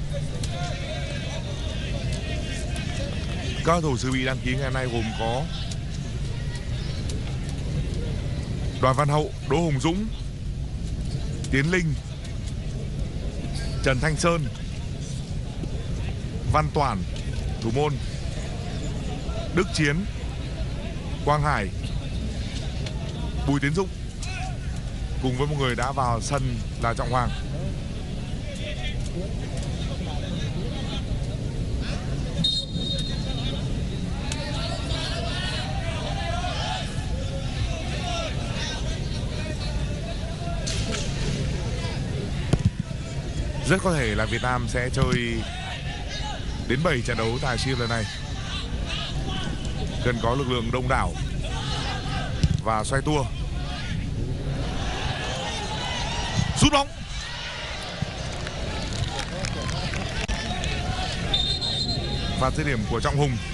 Các cầu thủ dự bị đăng ký ngày hôm nay gồm có Đoàn Văn Hậu, Đỗ Hùng Dũng, Tiến Linh, Trần Thanh Sơn, Văn Toản, thủ môn, Đức Chiến, Quang Hải, Bùi Tiến Dũng, cùng với một người đã vào sân là Trọng Hoàng. Rất có thể là Việt Nam sẽ chơi đến bảy trận đấu tại SEA Games lần này. Cần có lực lượng đông đảo và xoay tua. Sút bóng. Và dứt điểm của Trọng Hùng.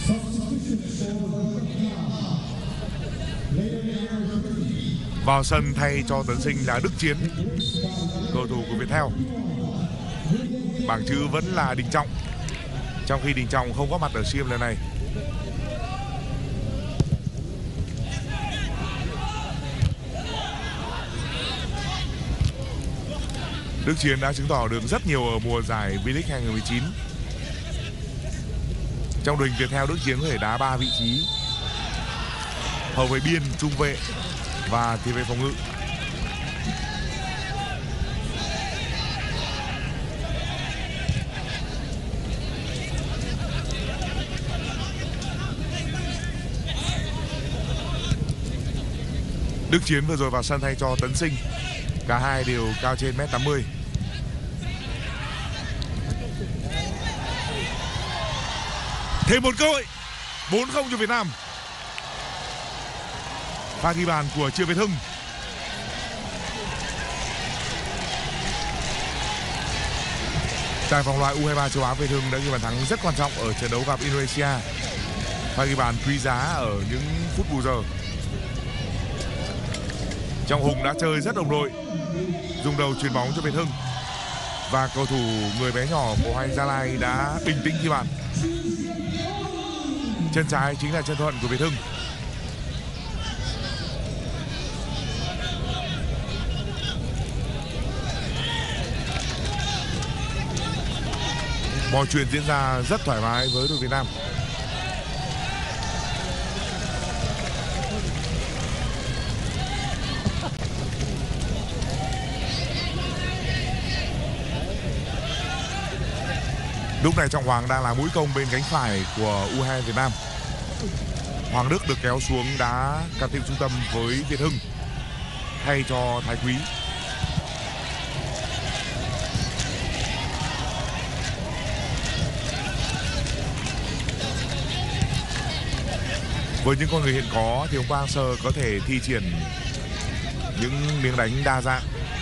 Vào sân thay cho Tấn Sinh là Đức Chiến, cầu thủ của Viettel. Bảng chữ vẫn là Đình Trọng, trong khi Đình Trọng không có mặt ở SEA Games lần này. Đức Chiến đã chứng tỏ được rất nhiều ở mùa giải V-League hai không một chín. Trong đội hình Viettel, Đức Chiến có thể đá ba vị trí: hậu vệ biên, trung vệ và tiền vệ phòng ngự. Đức Chiến vừa rồi vào sân thay cho Tấn Sinh. Cả hai đều cao trên mét tám mươi. Thêm một cơ hội. bốn không cho Việt Nam. Pha ghi bàn của Triệu Việt Hưng. Tại vòng loại U hai mươi ba châu Á, Việt Hưng đã ghi bàn thắng rất quan trọng ở trận đấu gặp Indonesia. Pha ghi bàn quý giá ở những phút bù giờ. Trọng Hùng đã chơi rất đồng đội, dùng đầu chuyền bóng cho Việt Hưng. Và cầu thủ người bé nhỏ của Hoàng Anh Gia Lai đã bình tĩnh ghi bàn. Chân trái chính là chân thuận của Việt Hưng. Mọi chuyện diễn ra rất thoải mái với đội Việt Nam. Lúc này Trọng Hoàng đang là mũi công bên cánh phải của U hai mươi hai Việt Nam. Hoàng Đức được kéo xuống đá can thiệp trung tâm với Việt Hưng thay cho Thái Quý. Với những con người hiện có thì ông Park Hang-seo có thể thi triển những miếng đánh đa dạng,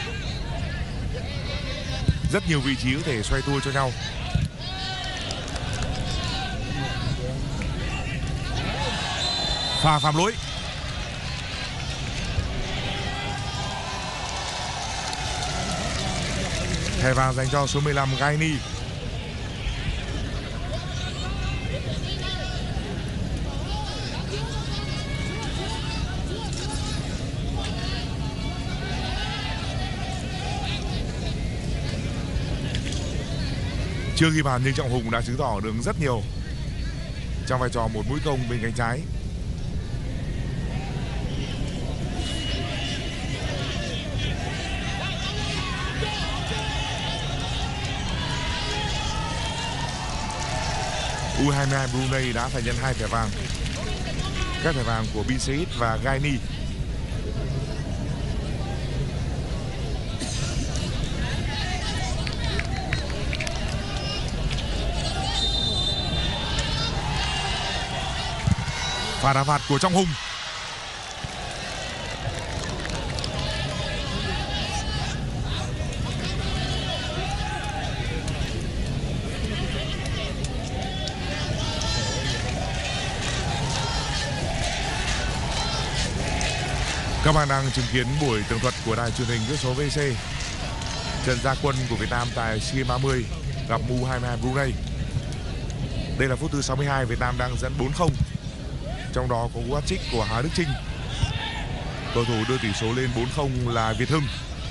rất nhiều vị trí có thể xoay tua cho nhau. Pha phạm lỗi. Thẻ vàng dành cho số mười lăm Gaini. Chưa ghi bàn nhưng Trọng Hùng đã chứng tỏ được rất nhiều trong vai trò một mũi công bên cánh trái. U hai mươi hai Brunei đã phải nhận hai thẻ vàng. Các thẻ vàng của Bin Said và Gaini. Pha đá phạt của Trọng Hùng. Các bạn đang chứng kiến buổi tường thuật của đài truyền hình kỹ số vê xê. Trận ra quân của Việt Nam tại SEA Games ba mươi gặp U hai mươi hai Brunei. Đây là phút thứ sáu mươi hai, Việt Nam đang dẫn bốn không. Trong đó có cú hat-trick của Hà Đức Chinh. Cầu thủ đưa tỷ số lên bốn không là Việt Hưng.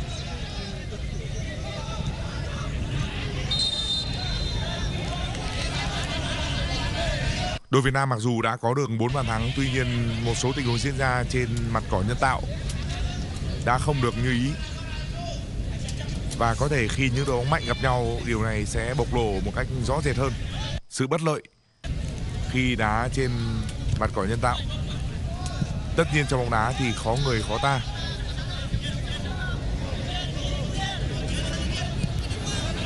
Đội Việt Nam mặc dù đã có được bốn bàn thắng, tuy nhiên một số tình huống diễn ra trên mặt cỏ nhân tạo đã không được như ý. Và có thể khi những đội bóng mạnh gặp nhau, điều này sẽ bộc lộ một cách rõ rệt hơn sự bất lợi khi đá trên mặt cỏ nhân tạo. Tất nhiên trong bóng đá thì khó người khó ta.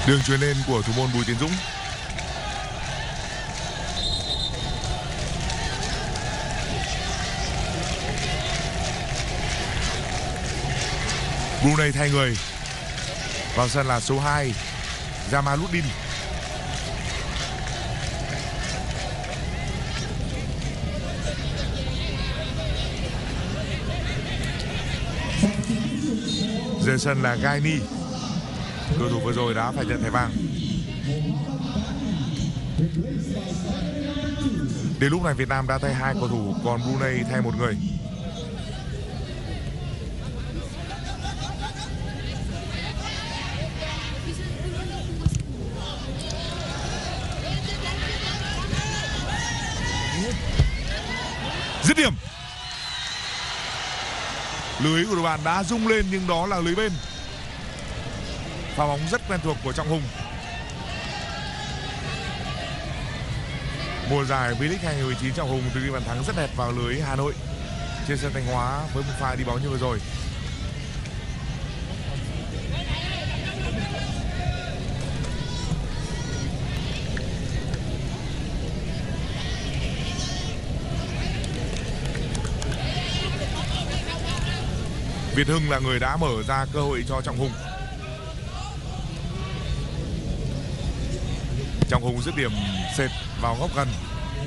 Đường chuyền lên của thủ môn Bùi Tiến Dũng. Brunei thay người. Vào sân là số hai Jamaluddin. Rời sân là Gaini. Cầu thủ vừa rồi đã phải nhận thẻ vàng. Đến lúc này Việt Nam đã thay hai cầu thủ, còn Brunei thay một người. Dứt điểm. Lưới của đội bạn đã rung lên nhưng đó là lưới bên. Pha bóng rất quen thuộc của Trọng Hùng. Mùa giải V-League hai không một chín, Trọng Hùng từ ghi bàn thắng rất đẹp vào lưới Hà Nội trên sân Thanh Hóa với một pha đi bóng như vừa rồi. Việt Hưng là người đã mở ra cơ hội cho Trọng Hùng. Trọng Hùng dứt điểm sệt vào góc gần.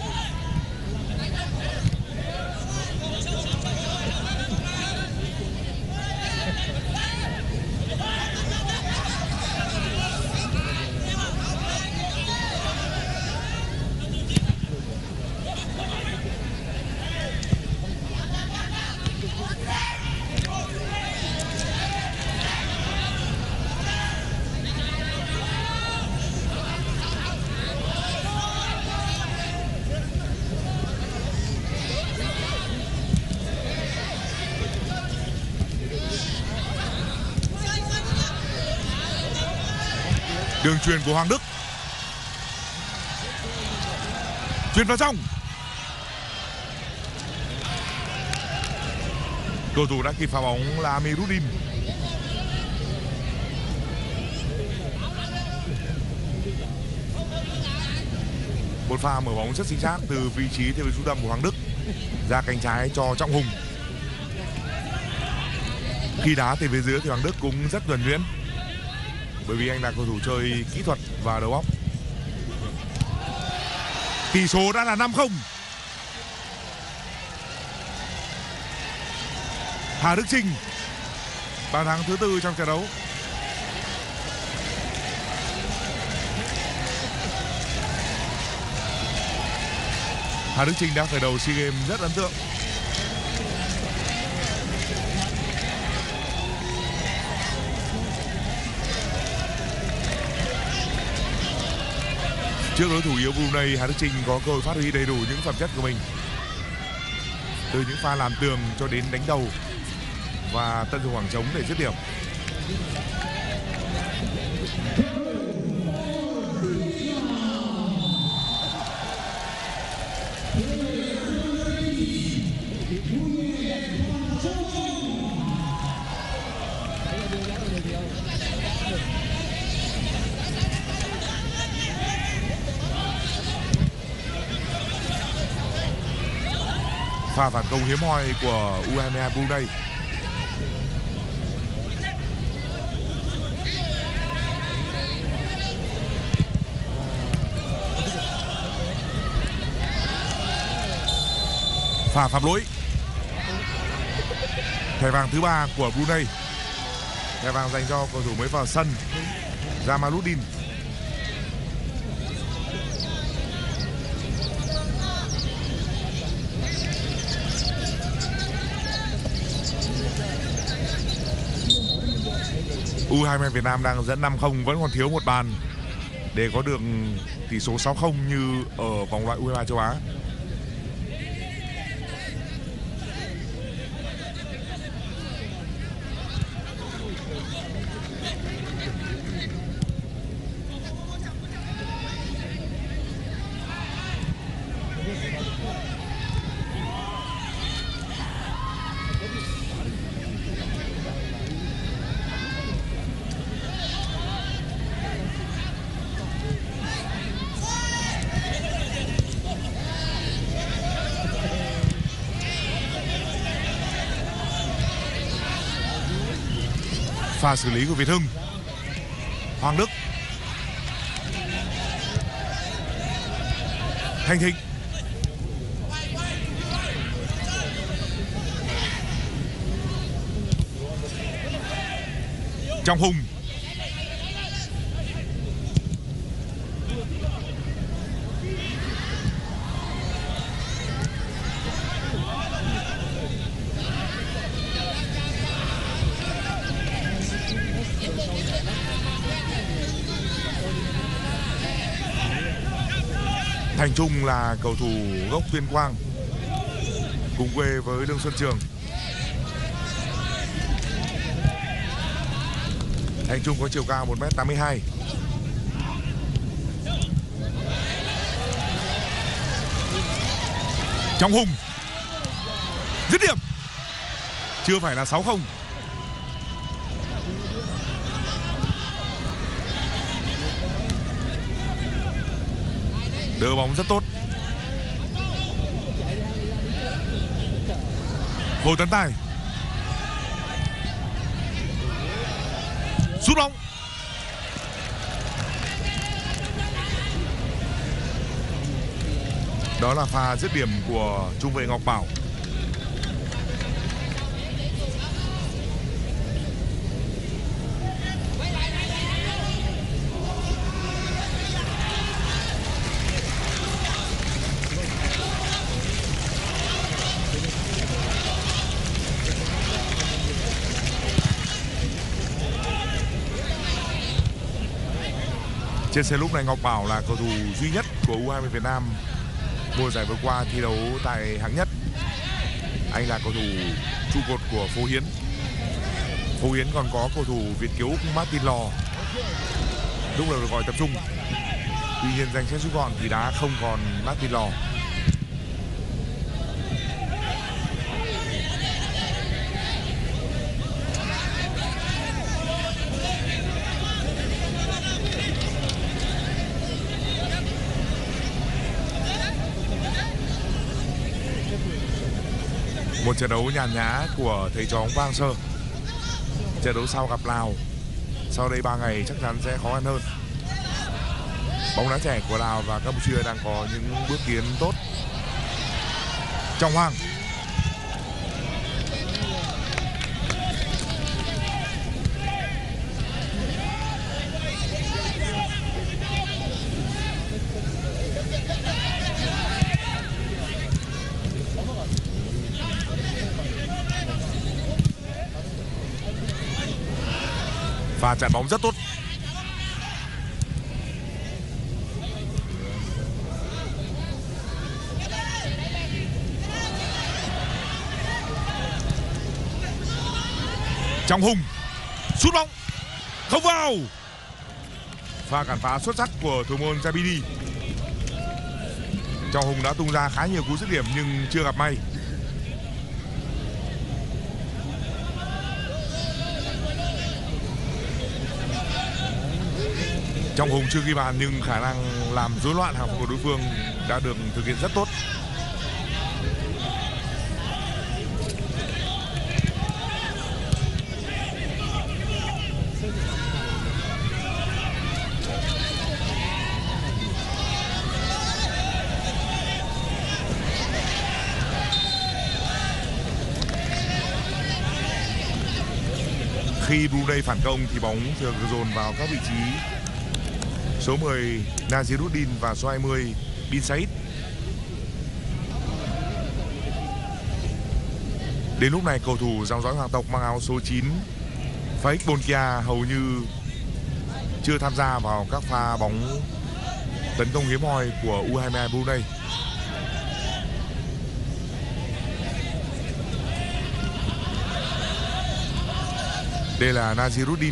Đường chuyền của Hoàng Đức. Chuyền vào trong. Cầu thủ đã kịp phá bóng là Amiruddin. Một pha mở bóng rất chính xác từ vị trí theo trung tâm của Hoàng Đức ra cánh trái cho Trọng Hùng. Khi đá từ phía dưới thì Hoàng Đức cũng rất nhuần nhuyễn, bởi vì anh là cầu thủ chơi kỹ thuật và đầu óc. Tỷ số đã là năm không. Hà Đức Chinh bàn thắng thứ tư trong trận đấu. Hà Đức Chinh đã khởi đầu SEA Games rất ấn tượng. Trước đối thủ yếu Brunei, Hà Đức Chinh có cơ hội phát huy đầy đủ những phẩm chất của mình, từ những pha làm tường cho đến đánh đầu và tận dụng khoảng trống để dứt điểm. Pha phản công hiếm hoi của u hai hai Brunei. Pha phạm lỗi. Thẻ vàng thứ ba của Brunei. Thẻ vàng dành cho cầu thủ mới vào sân Jamaluddin. u hai hai Việt Nam đang dẫn năm không, vẫn còn thiếu một bàn để có được tỷ số sáu không như ở vòng loại u hai ba châu Á. Pha xử lý của Việt Hưng. Hoàng Đức. Thanh Thịnh. Trọng Hùng. Thành Trung là cầu thủ gốc Tuyên Quang, cùng quê với Lương Xuân Trường. Thành Trung có chiều cao một mét tám mươi hai. Trọng Hùng dứt điểm. Chưa phải là sáu không. Đỡ bóng rất tốt. Hồ Tấn Tài. Sút bóng. Đó là pha dứt điểm của trung vệ Ngọc Bảo. Trên xe lúc này Ngọc Bảo là cầu thủ duy nhất của U hai mươi Việt Nam mùa giải vừa qua thi đấu tại hạng nhất. Anh là cầu thủ trụ cột của Phố Hiến. Phố Hiến còn có cầu thủ Việt kiều Úc Martin Lò lúc đầu được gọi tập trung. Tuy nhiên danh sách rút gọn thì đã không còn Martin Lò. Một trận đấu nhàn nhã của thầy trò Vang Sơ. Trận đấu sau gặp Lào. Sau đây ba ngày chắc chắn sẽ khó khăn hơn. Bóng đá trẻ của Lào và Campuchia đang có những bước tiến tốt. Trọng Hoàng. Và chặn bóng rất tốt. Trọng Hùng sút bóng không vào. Pha cản phá xuất sắc của thủ môn Zabidi. Trọng Hùng đã tung ra khá nhiều cú dứt điểm nhưng chưa gặp may. Trọng Hùng chưa ghi bàn nhưng khả năng làm rối loạn hàng phòng của đối phương đã được thực hiện rất tốt. Khi Brunei phản công thì bóng thường dồn vào các vị trí số mười Naziruddin và số hai mươi Bin Said. Đến lúc này cầu thủ dòng dõi hoàng tộc mang áo số chín Faik Bonkia hầu như chưa tham gia vào các pha bóng tấn công hiếm hoi của U hai mươi hai Brunei. Đây là Naziruddin.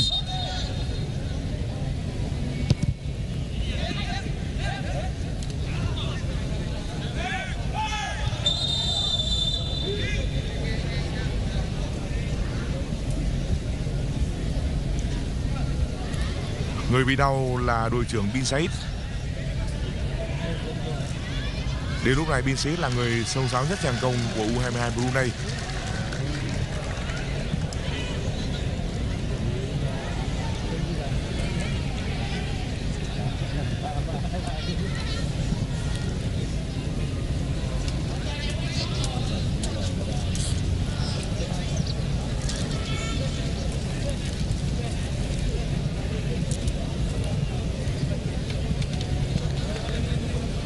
Người bị đau là đội trưởng Bin Said. Đến lúc này Bin Said là người sâu sáo nhất tràng công của U hai mươi hai Brunei.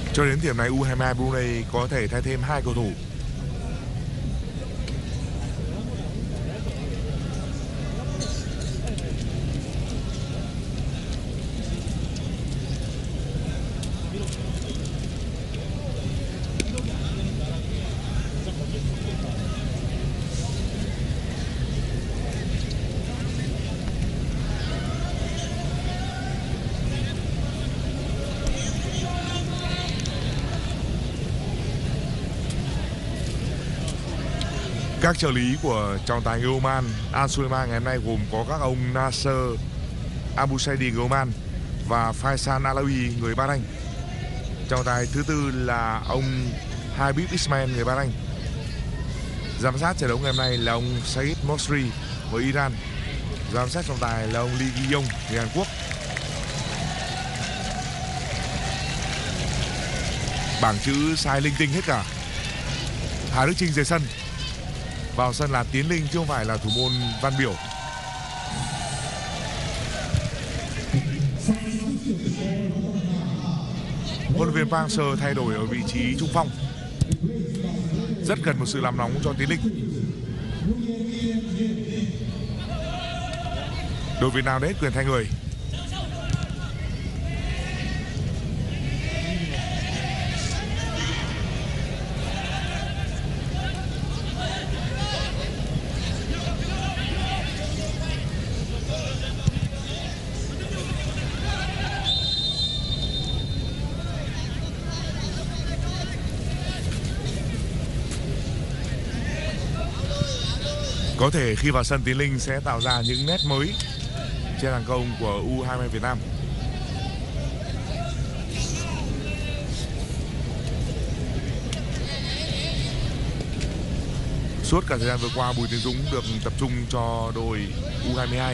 Cho đến điểm này u hai mươi hai Brunei có thể thay thêm hai cầu thủ. Các trợ lý của trọng tài người Oman Al Sulaiman ngày hôm nay gồm có các ông Nasser Abu Saidi người Oman và Faisal Alawi người Bahrain. Trọng tài thứ tư là ông Habib Ismail người Bahrain. Giám sát trận đấu ngày hôm nay là ông Said Mosri với Iran. Giám sát trọng tài là ông Lee Gi-yong người Hàn Quốc. Bảng chữ sai linh tinh hết cả. Hà Đức Chinh rời sân. Vào sân là Tiến Linh chứ không phải là thủ môn Văn Biểu. Huấn luyện viên Park Hang-seo thay đổi ở vị trí trung phong. Rất cần một sự làm nóng cho Tiến Linh. Đội Việt Nam hết quyền thay người. Có thể khi vào sân Tiến Linh sẽ tạo ra những nét mới trên hàng công của u hai mươi Việt Nam. Suốt cả thời gian vừa qua, Bùi Tiến Dũng được tập trung cho đội u hai mươi hai.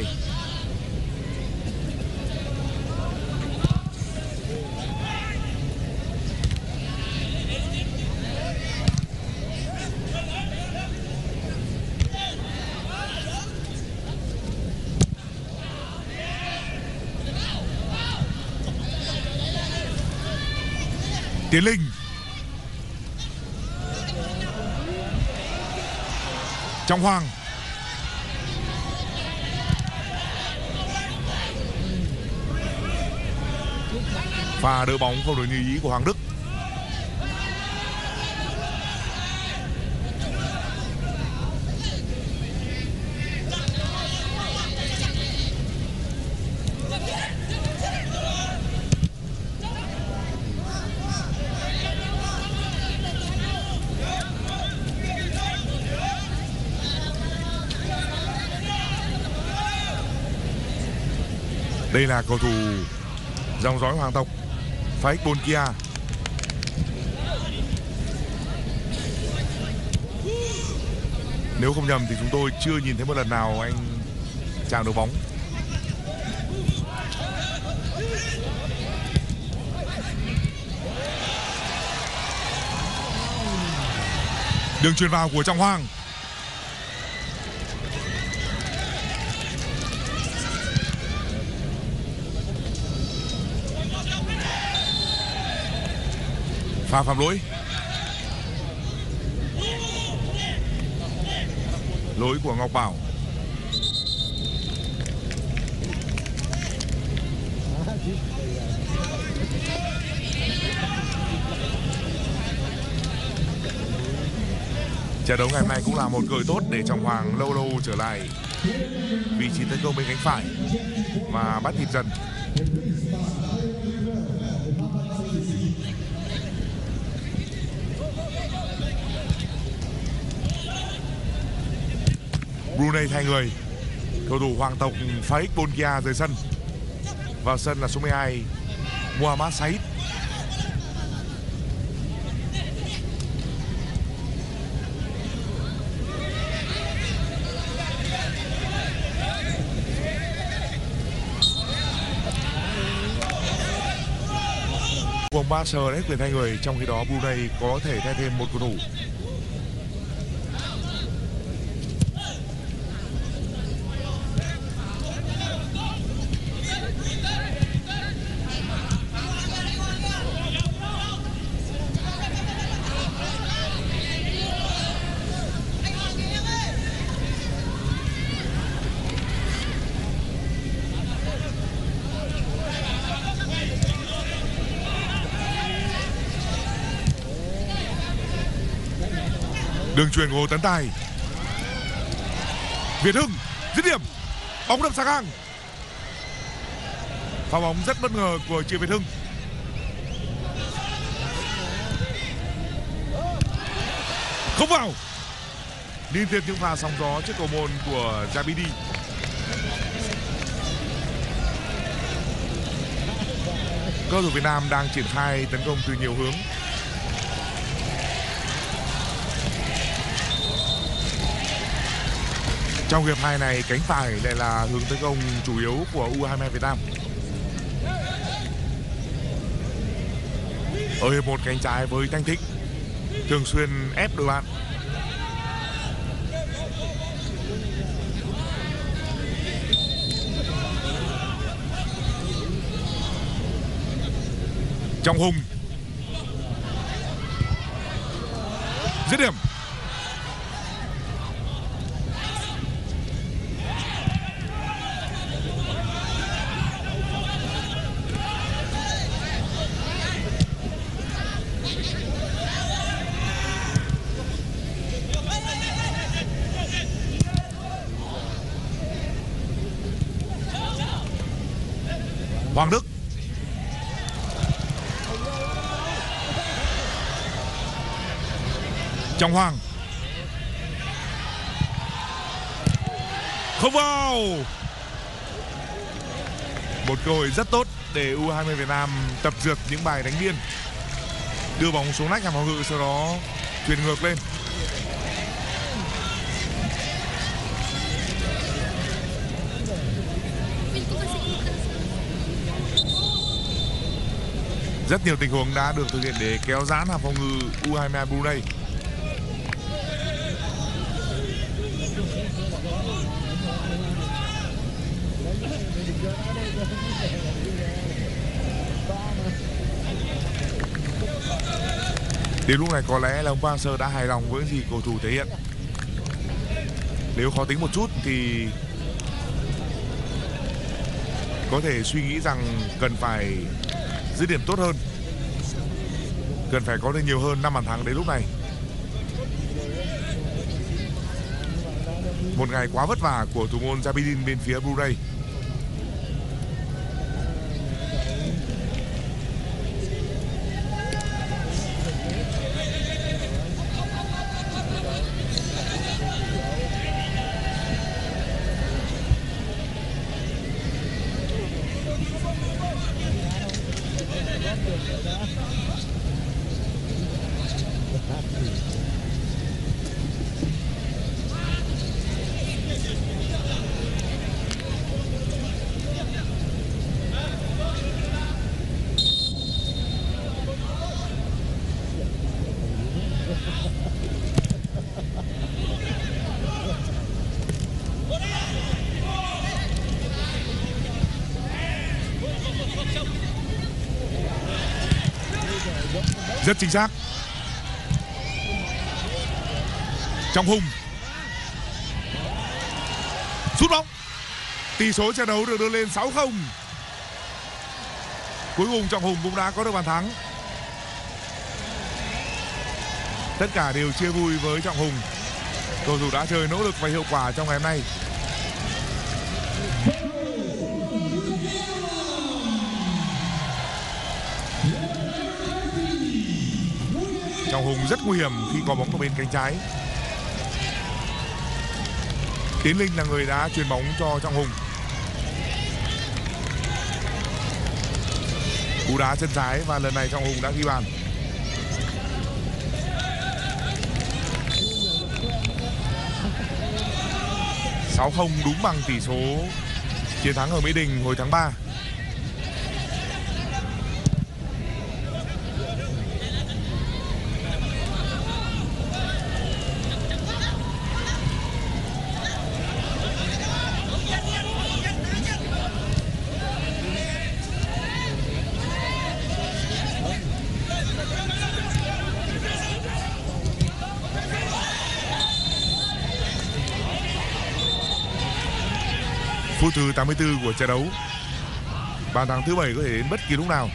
Tiến Linh Trọng Hoàng pha đỡ bóng không được như ý của Hoàng Đức. Đây là cầu thủ dòng dõi hoàng tộc Faik Bonkia. Nếu không nhầm thì chúng tôi chưa nhìn thấy một lần nào anh chạm được bóng. Đường chuyền vào của Trọng Hoàng. Pha phạm lỗi. Lỗi của Ngọc Bảo. Trận đấu ngày hôm nay cũng là một cơ hội tốt để Trọng Hoàng lâu lâu trở lại vị trí tấn công bên cánh phải và bắt nhịp dần. Brunei thay người. Cầu thủ hoàng tộc Faik Bonkia rời sân. Vào sân là số mười hai Mohammad Said. Ông Park Hang-seo hết quyền thay người, trong khi đó Brunei có thể thay thêm một cầu thủ. Đường chuyền của Hồ Tấn Tài. Việt Hưng dứt điểm, bóng đập sang ngang. Pha bóng rất bất ngờ của Triệu Việt Hưng. Không vào. Liên tiếp những pha sóng gió trước cầu môn của Zabidi. Cầu thủ Việt Nam đang triển khai tấn công từ nhiều hướng. Trong hiệp hai này, cánh phải lại là hướng tấn công chủ yếu của u hai hai Việt Nam. Ở hiệp một, cánh trái với Thanh Thịnh thường xuyên ép đội bạn. Trọng Hùng dứt điểm. Hoàng Đức. Trọng Hoàng. Không vào. Một cơ hội rất tốt để u hai mươi Việt Nam tập dượt những bài đánh biên. Đưa bóng xuống nách hàng phòng ngự, sau đó chuyền ngược lên. Rất nhiều tình huống đã được thực hiện để kéo giãn hàng phòng ngự u hai mươi hai Brunei. Đến lúc này có lẽ là ông Park Hang-seo đã hài lòng với những gì cầu thủ thể hiện. Nếu khó tính một chút thì có thể suy nghĩ rằng cần phải dứt điểm tốt hơn, cần phải có được nhiều hơn năm bàn thắng đến lúc này. Một ngày quá vất vả của thủ môn Zabidin bên phía Brunei. Rất chính xác. Trọng Hùng sút bóng. Tỷ số trận đấu được đưa lên sáu không. Cuối cùng Trọng Hùng cũng đã có được bàn thắng. Tất cả đều chia vui với Trọng Hùng, cầu thủ đã chơi nỗ lực và hiệu quả trong ngày hôm nay. Trọng Hùng rất nguy hiểm khi có bóng ở bên cánh trái. Tiến Linh là người đã chuyền bóng cho Trọng Hùng. Cú đá chân trái và lần này Trọng Hùng đã ghi bàn. sáu không đúng bằng tỷ số chiến thắng ở Mỹ Đình hồi tháng ba. Phút thứ tám mươi tư của trận đấu. Bàn thắng thứ bảy có thể đến bất kỳ lúc nào.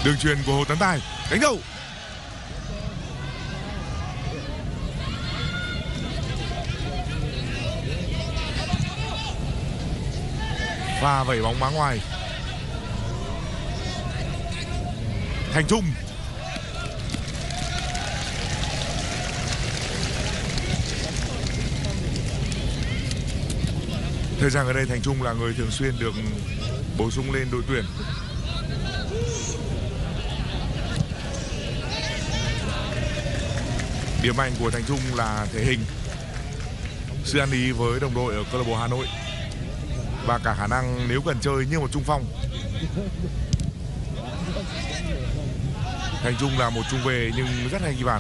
Đường chuyền của Hồ Tấn Tài, đánh đầu. Pha vẩy bóng má ngoài. Thành Trung. Thời gian ở đây Thành Trung là người thường xuyên được bổ sung lên đội tuyển. Điểm mạnh của Thành Trung là thể hình, sự ăn ý với đồng đội ở câu lạc bộ Hà Nội và cả khả năng nếu cần chơi như một trung phong. Thành Trung là một trung vệ nhưng rất hay ghi bàn.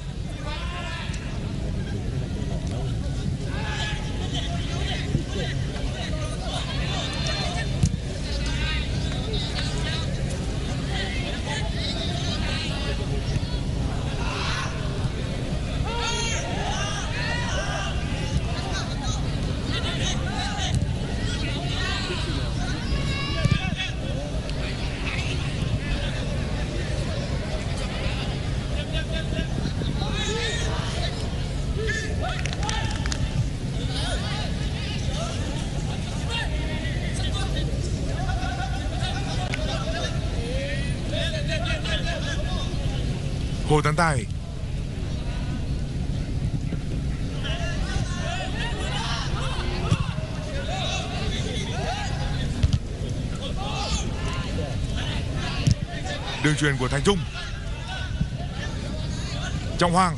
Hồ Tấn Tài. Đường chuyền của Thành Trung. Trọng Hoàng.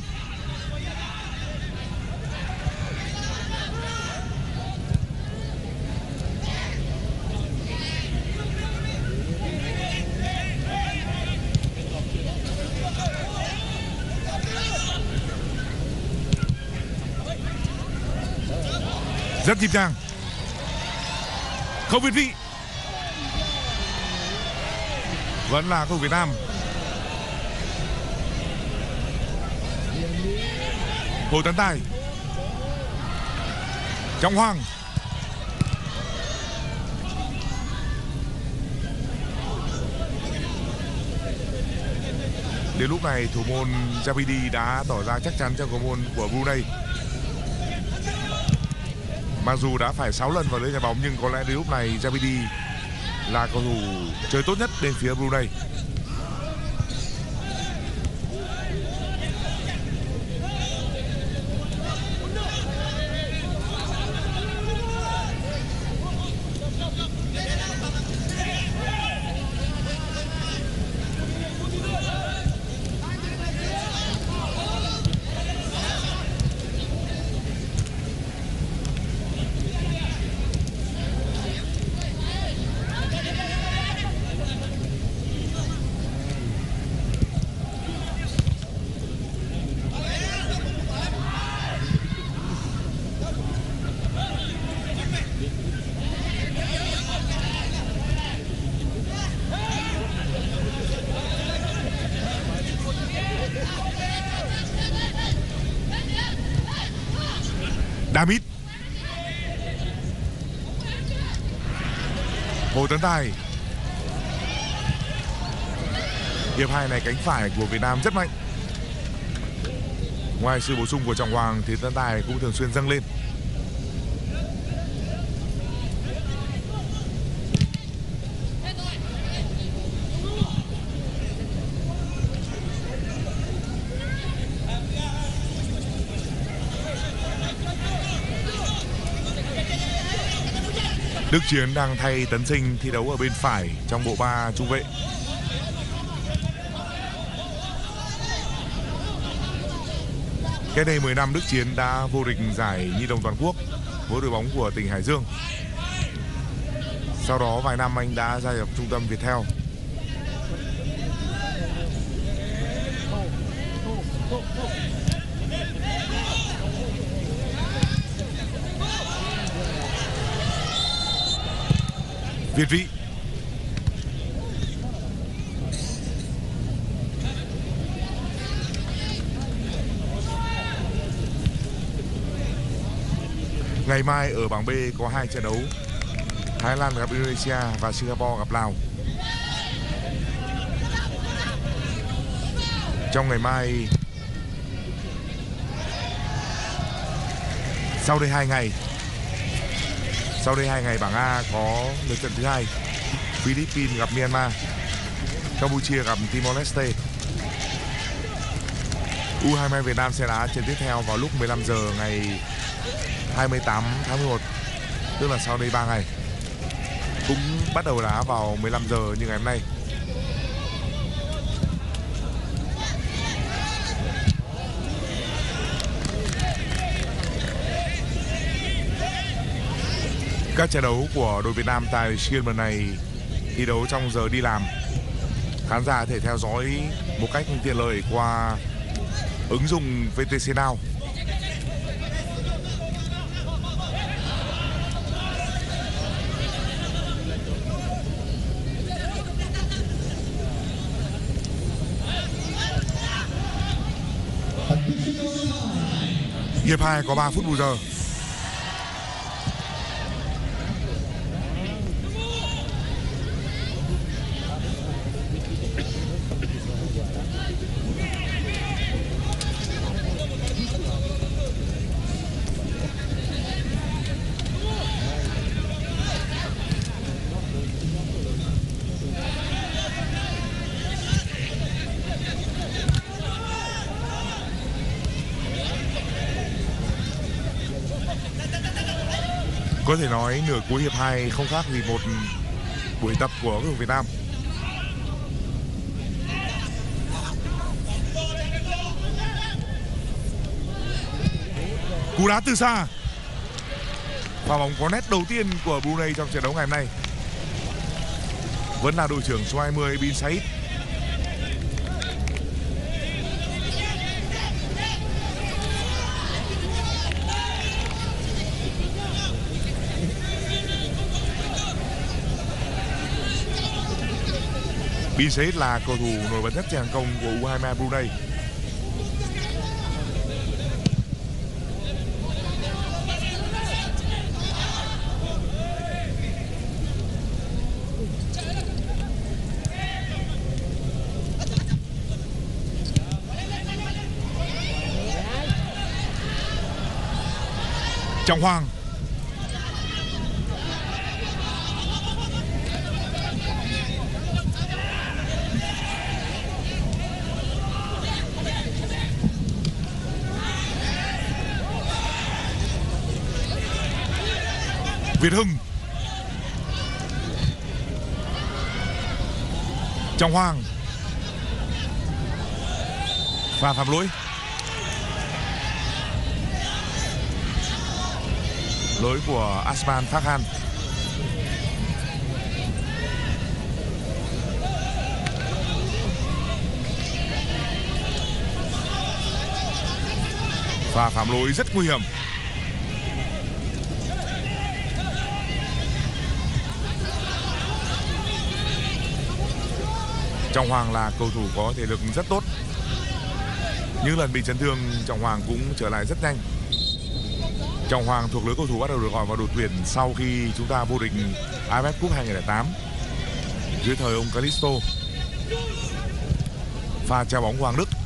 Rất nhịp nhàng, không việt vị, vẫn là cầu Việt Nam. Hồ Tấn Tài. Trọng Hoàng. Đến lúc này thủ môn Zabidi đã tỏ ra chắc chắn trong cầu môn của Brunei. Mặc dù đã phải sáu lần vào lưới nhà bóng nhưng có lẽ đến lúc này Zabidi là cầu thủ chơi tốt nhất bên phía Brunei. David. Hồ Tấn Tài. Hiệp hai này cánh phải của Việt Nam rất mạnh. Ngoài sự bổ sung của Trọng Hoàng thì Tấn Tài cũng thường xuyên dâng lên. Đức Chiến đang thay Tấn Sinh thi đấu ở bên phải trong bộ ba trung vệ. Cách đây mười năm Đức Chiến đã vô địch giải Nhi đồng toàn quốc với đội bóng của tỉnh Hải Dương. Sau đó vài năm anh đã gia nhập trung tâm Viettel. Việt vị. Ngày mai ở bảng B có hai trận đấu. Thái Lan gặp Indonesia và Singapore gặp Lào. trong ngày mai. Sau đây hai ngày Sau đây hai ngày bảng A có lượt trận thứ hai. Philippines gặp Myanmar, Campuchia gặp Timor-Leste. U hai mươi hai Việt Nam sẽ đá trận tiếp theo vào lúc mười lăm giờ ngày hai mươi tám tháng mười một, tức là sau đây ba ngày. Cũng bắt đầu đá vào mười lăm giờ như ngày hôm nay. Các trận đấu của đội Việt Nam tại SEA Games lần này thi đấu trong giờ đi làm. Khán giả có thể theo dõi một cách tiện lợi qua ứng dụng vê tê xê Now. Hiệp hai có ba phút bù giờ. Có thể nói nửa cuối hiệp hai không khác gì một buổi tập của cầu thủ Việt Nam. Cú đá từ xa. Pha bóng có nét đầu tiên của Brunei trong trận đấu ngày hôm nay vẫn là đội trưởng số hai mươi Bin Said. Bin Said là cầu thủ nổi bật nhất trên hàng công của U hai mươi hai Brunei. Trọng Hoàng. Việt Hưng. Trọng Hoàng. Và phạm lỗi. Lỗi của Asman Fakhan. Và phạm lỗi rất nguy hiểm. Trọng Hoàng là cầu thủ có thể lực rất tốt. Những lần bị chấn thương, Trọng Hoàng cũng trở lại rất nhanh. Trọng Hoàng thuộc lứa cầu thủ bắt đầu được gọi vào đội tuyển sau khi chúng ta vô địch a ép ép Cup hai không không tám dưới thời ông Calisto. Pha treo bóng Hoàng Đức.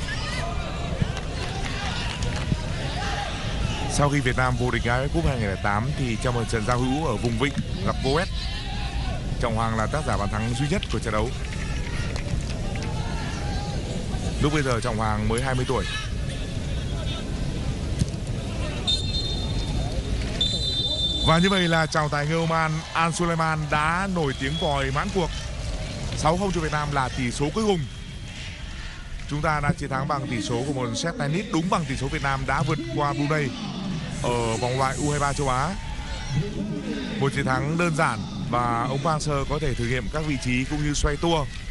Sau khi Việt Nam vô địch a ép ép Cup hai không không tám thì trong một trận giao hữu ở vùng Vịnh gặp Coes, Trọng Hoàng là tác giả bàn thắng duy nhất của trận đấu. Lúc bây giờ Trọng Hoàng mới hai mươi tuổi. Và như vậy là trọng tài người Oman Al Suleiman đã nổi tiếng còi mãn cuộc. sáu không cho Việt Nam là tỷ số cuối cùng. Chúng ta đã chiến thắng bằng tỷ số của một set tennis đúng bằng tỷ số. Việt Nam đã vượt qua Brunei ở vòng loại U hai mươi ba châu Á. Một chiến thắng đơn giản và ông Park Hang-seo có thể thử nghiệm các vị trí cũng như xoay tua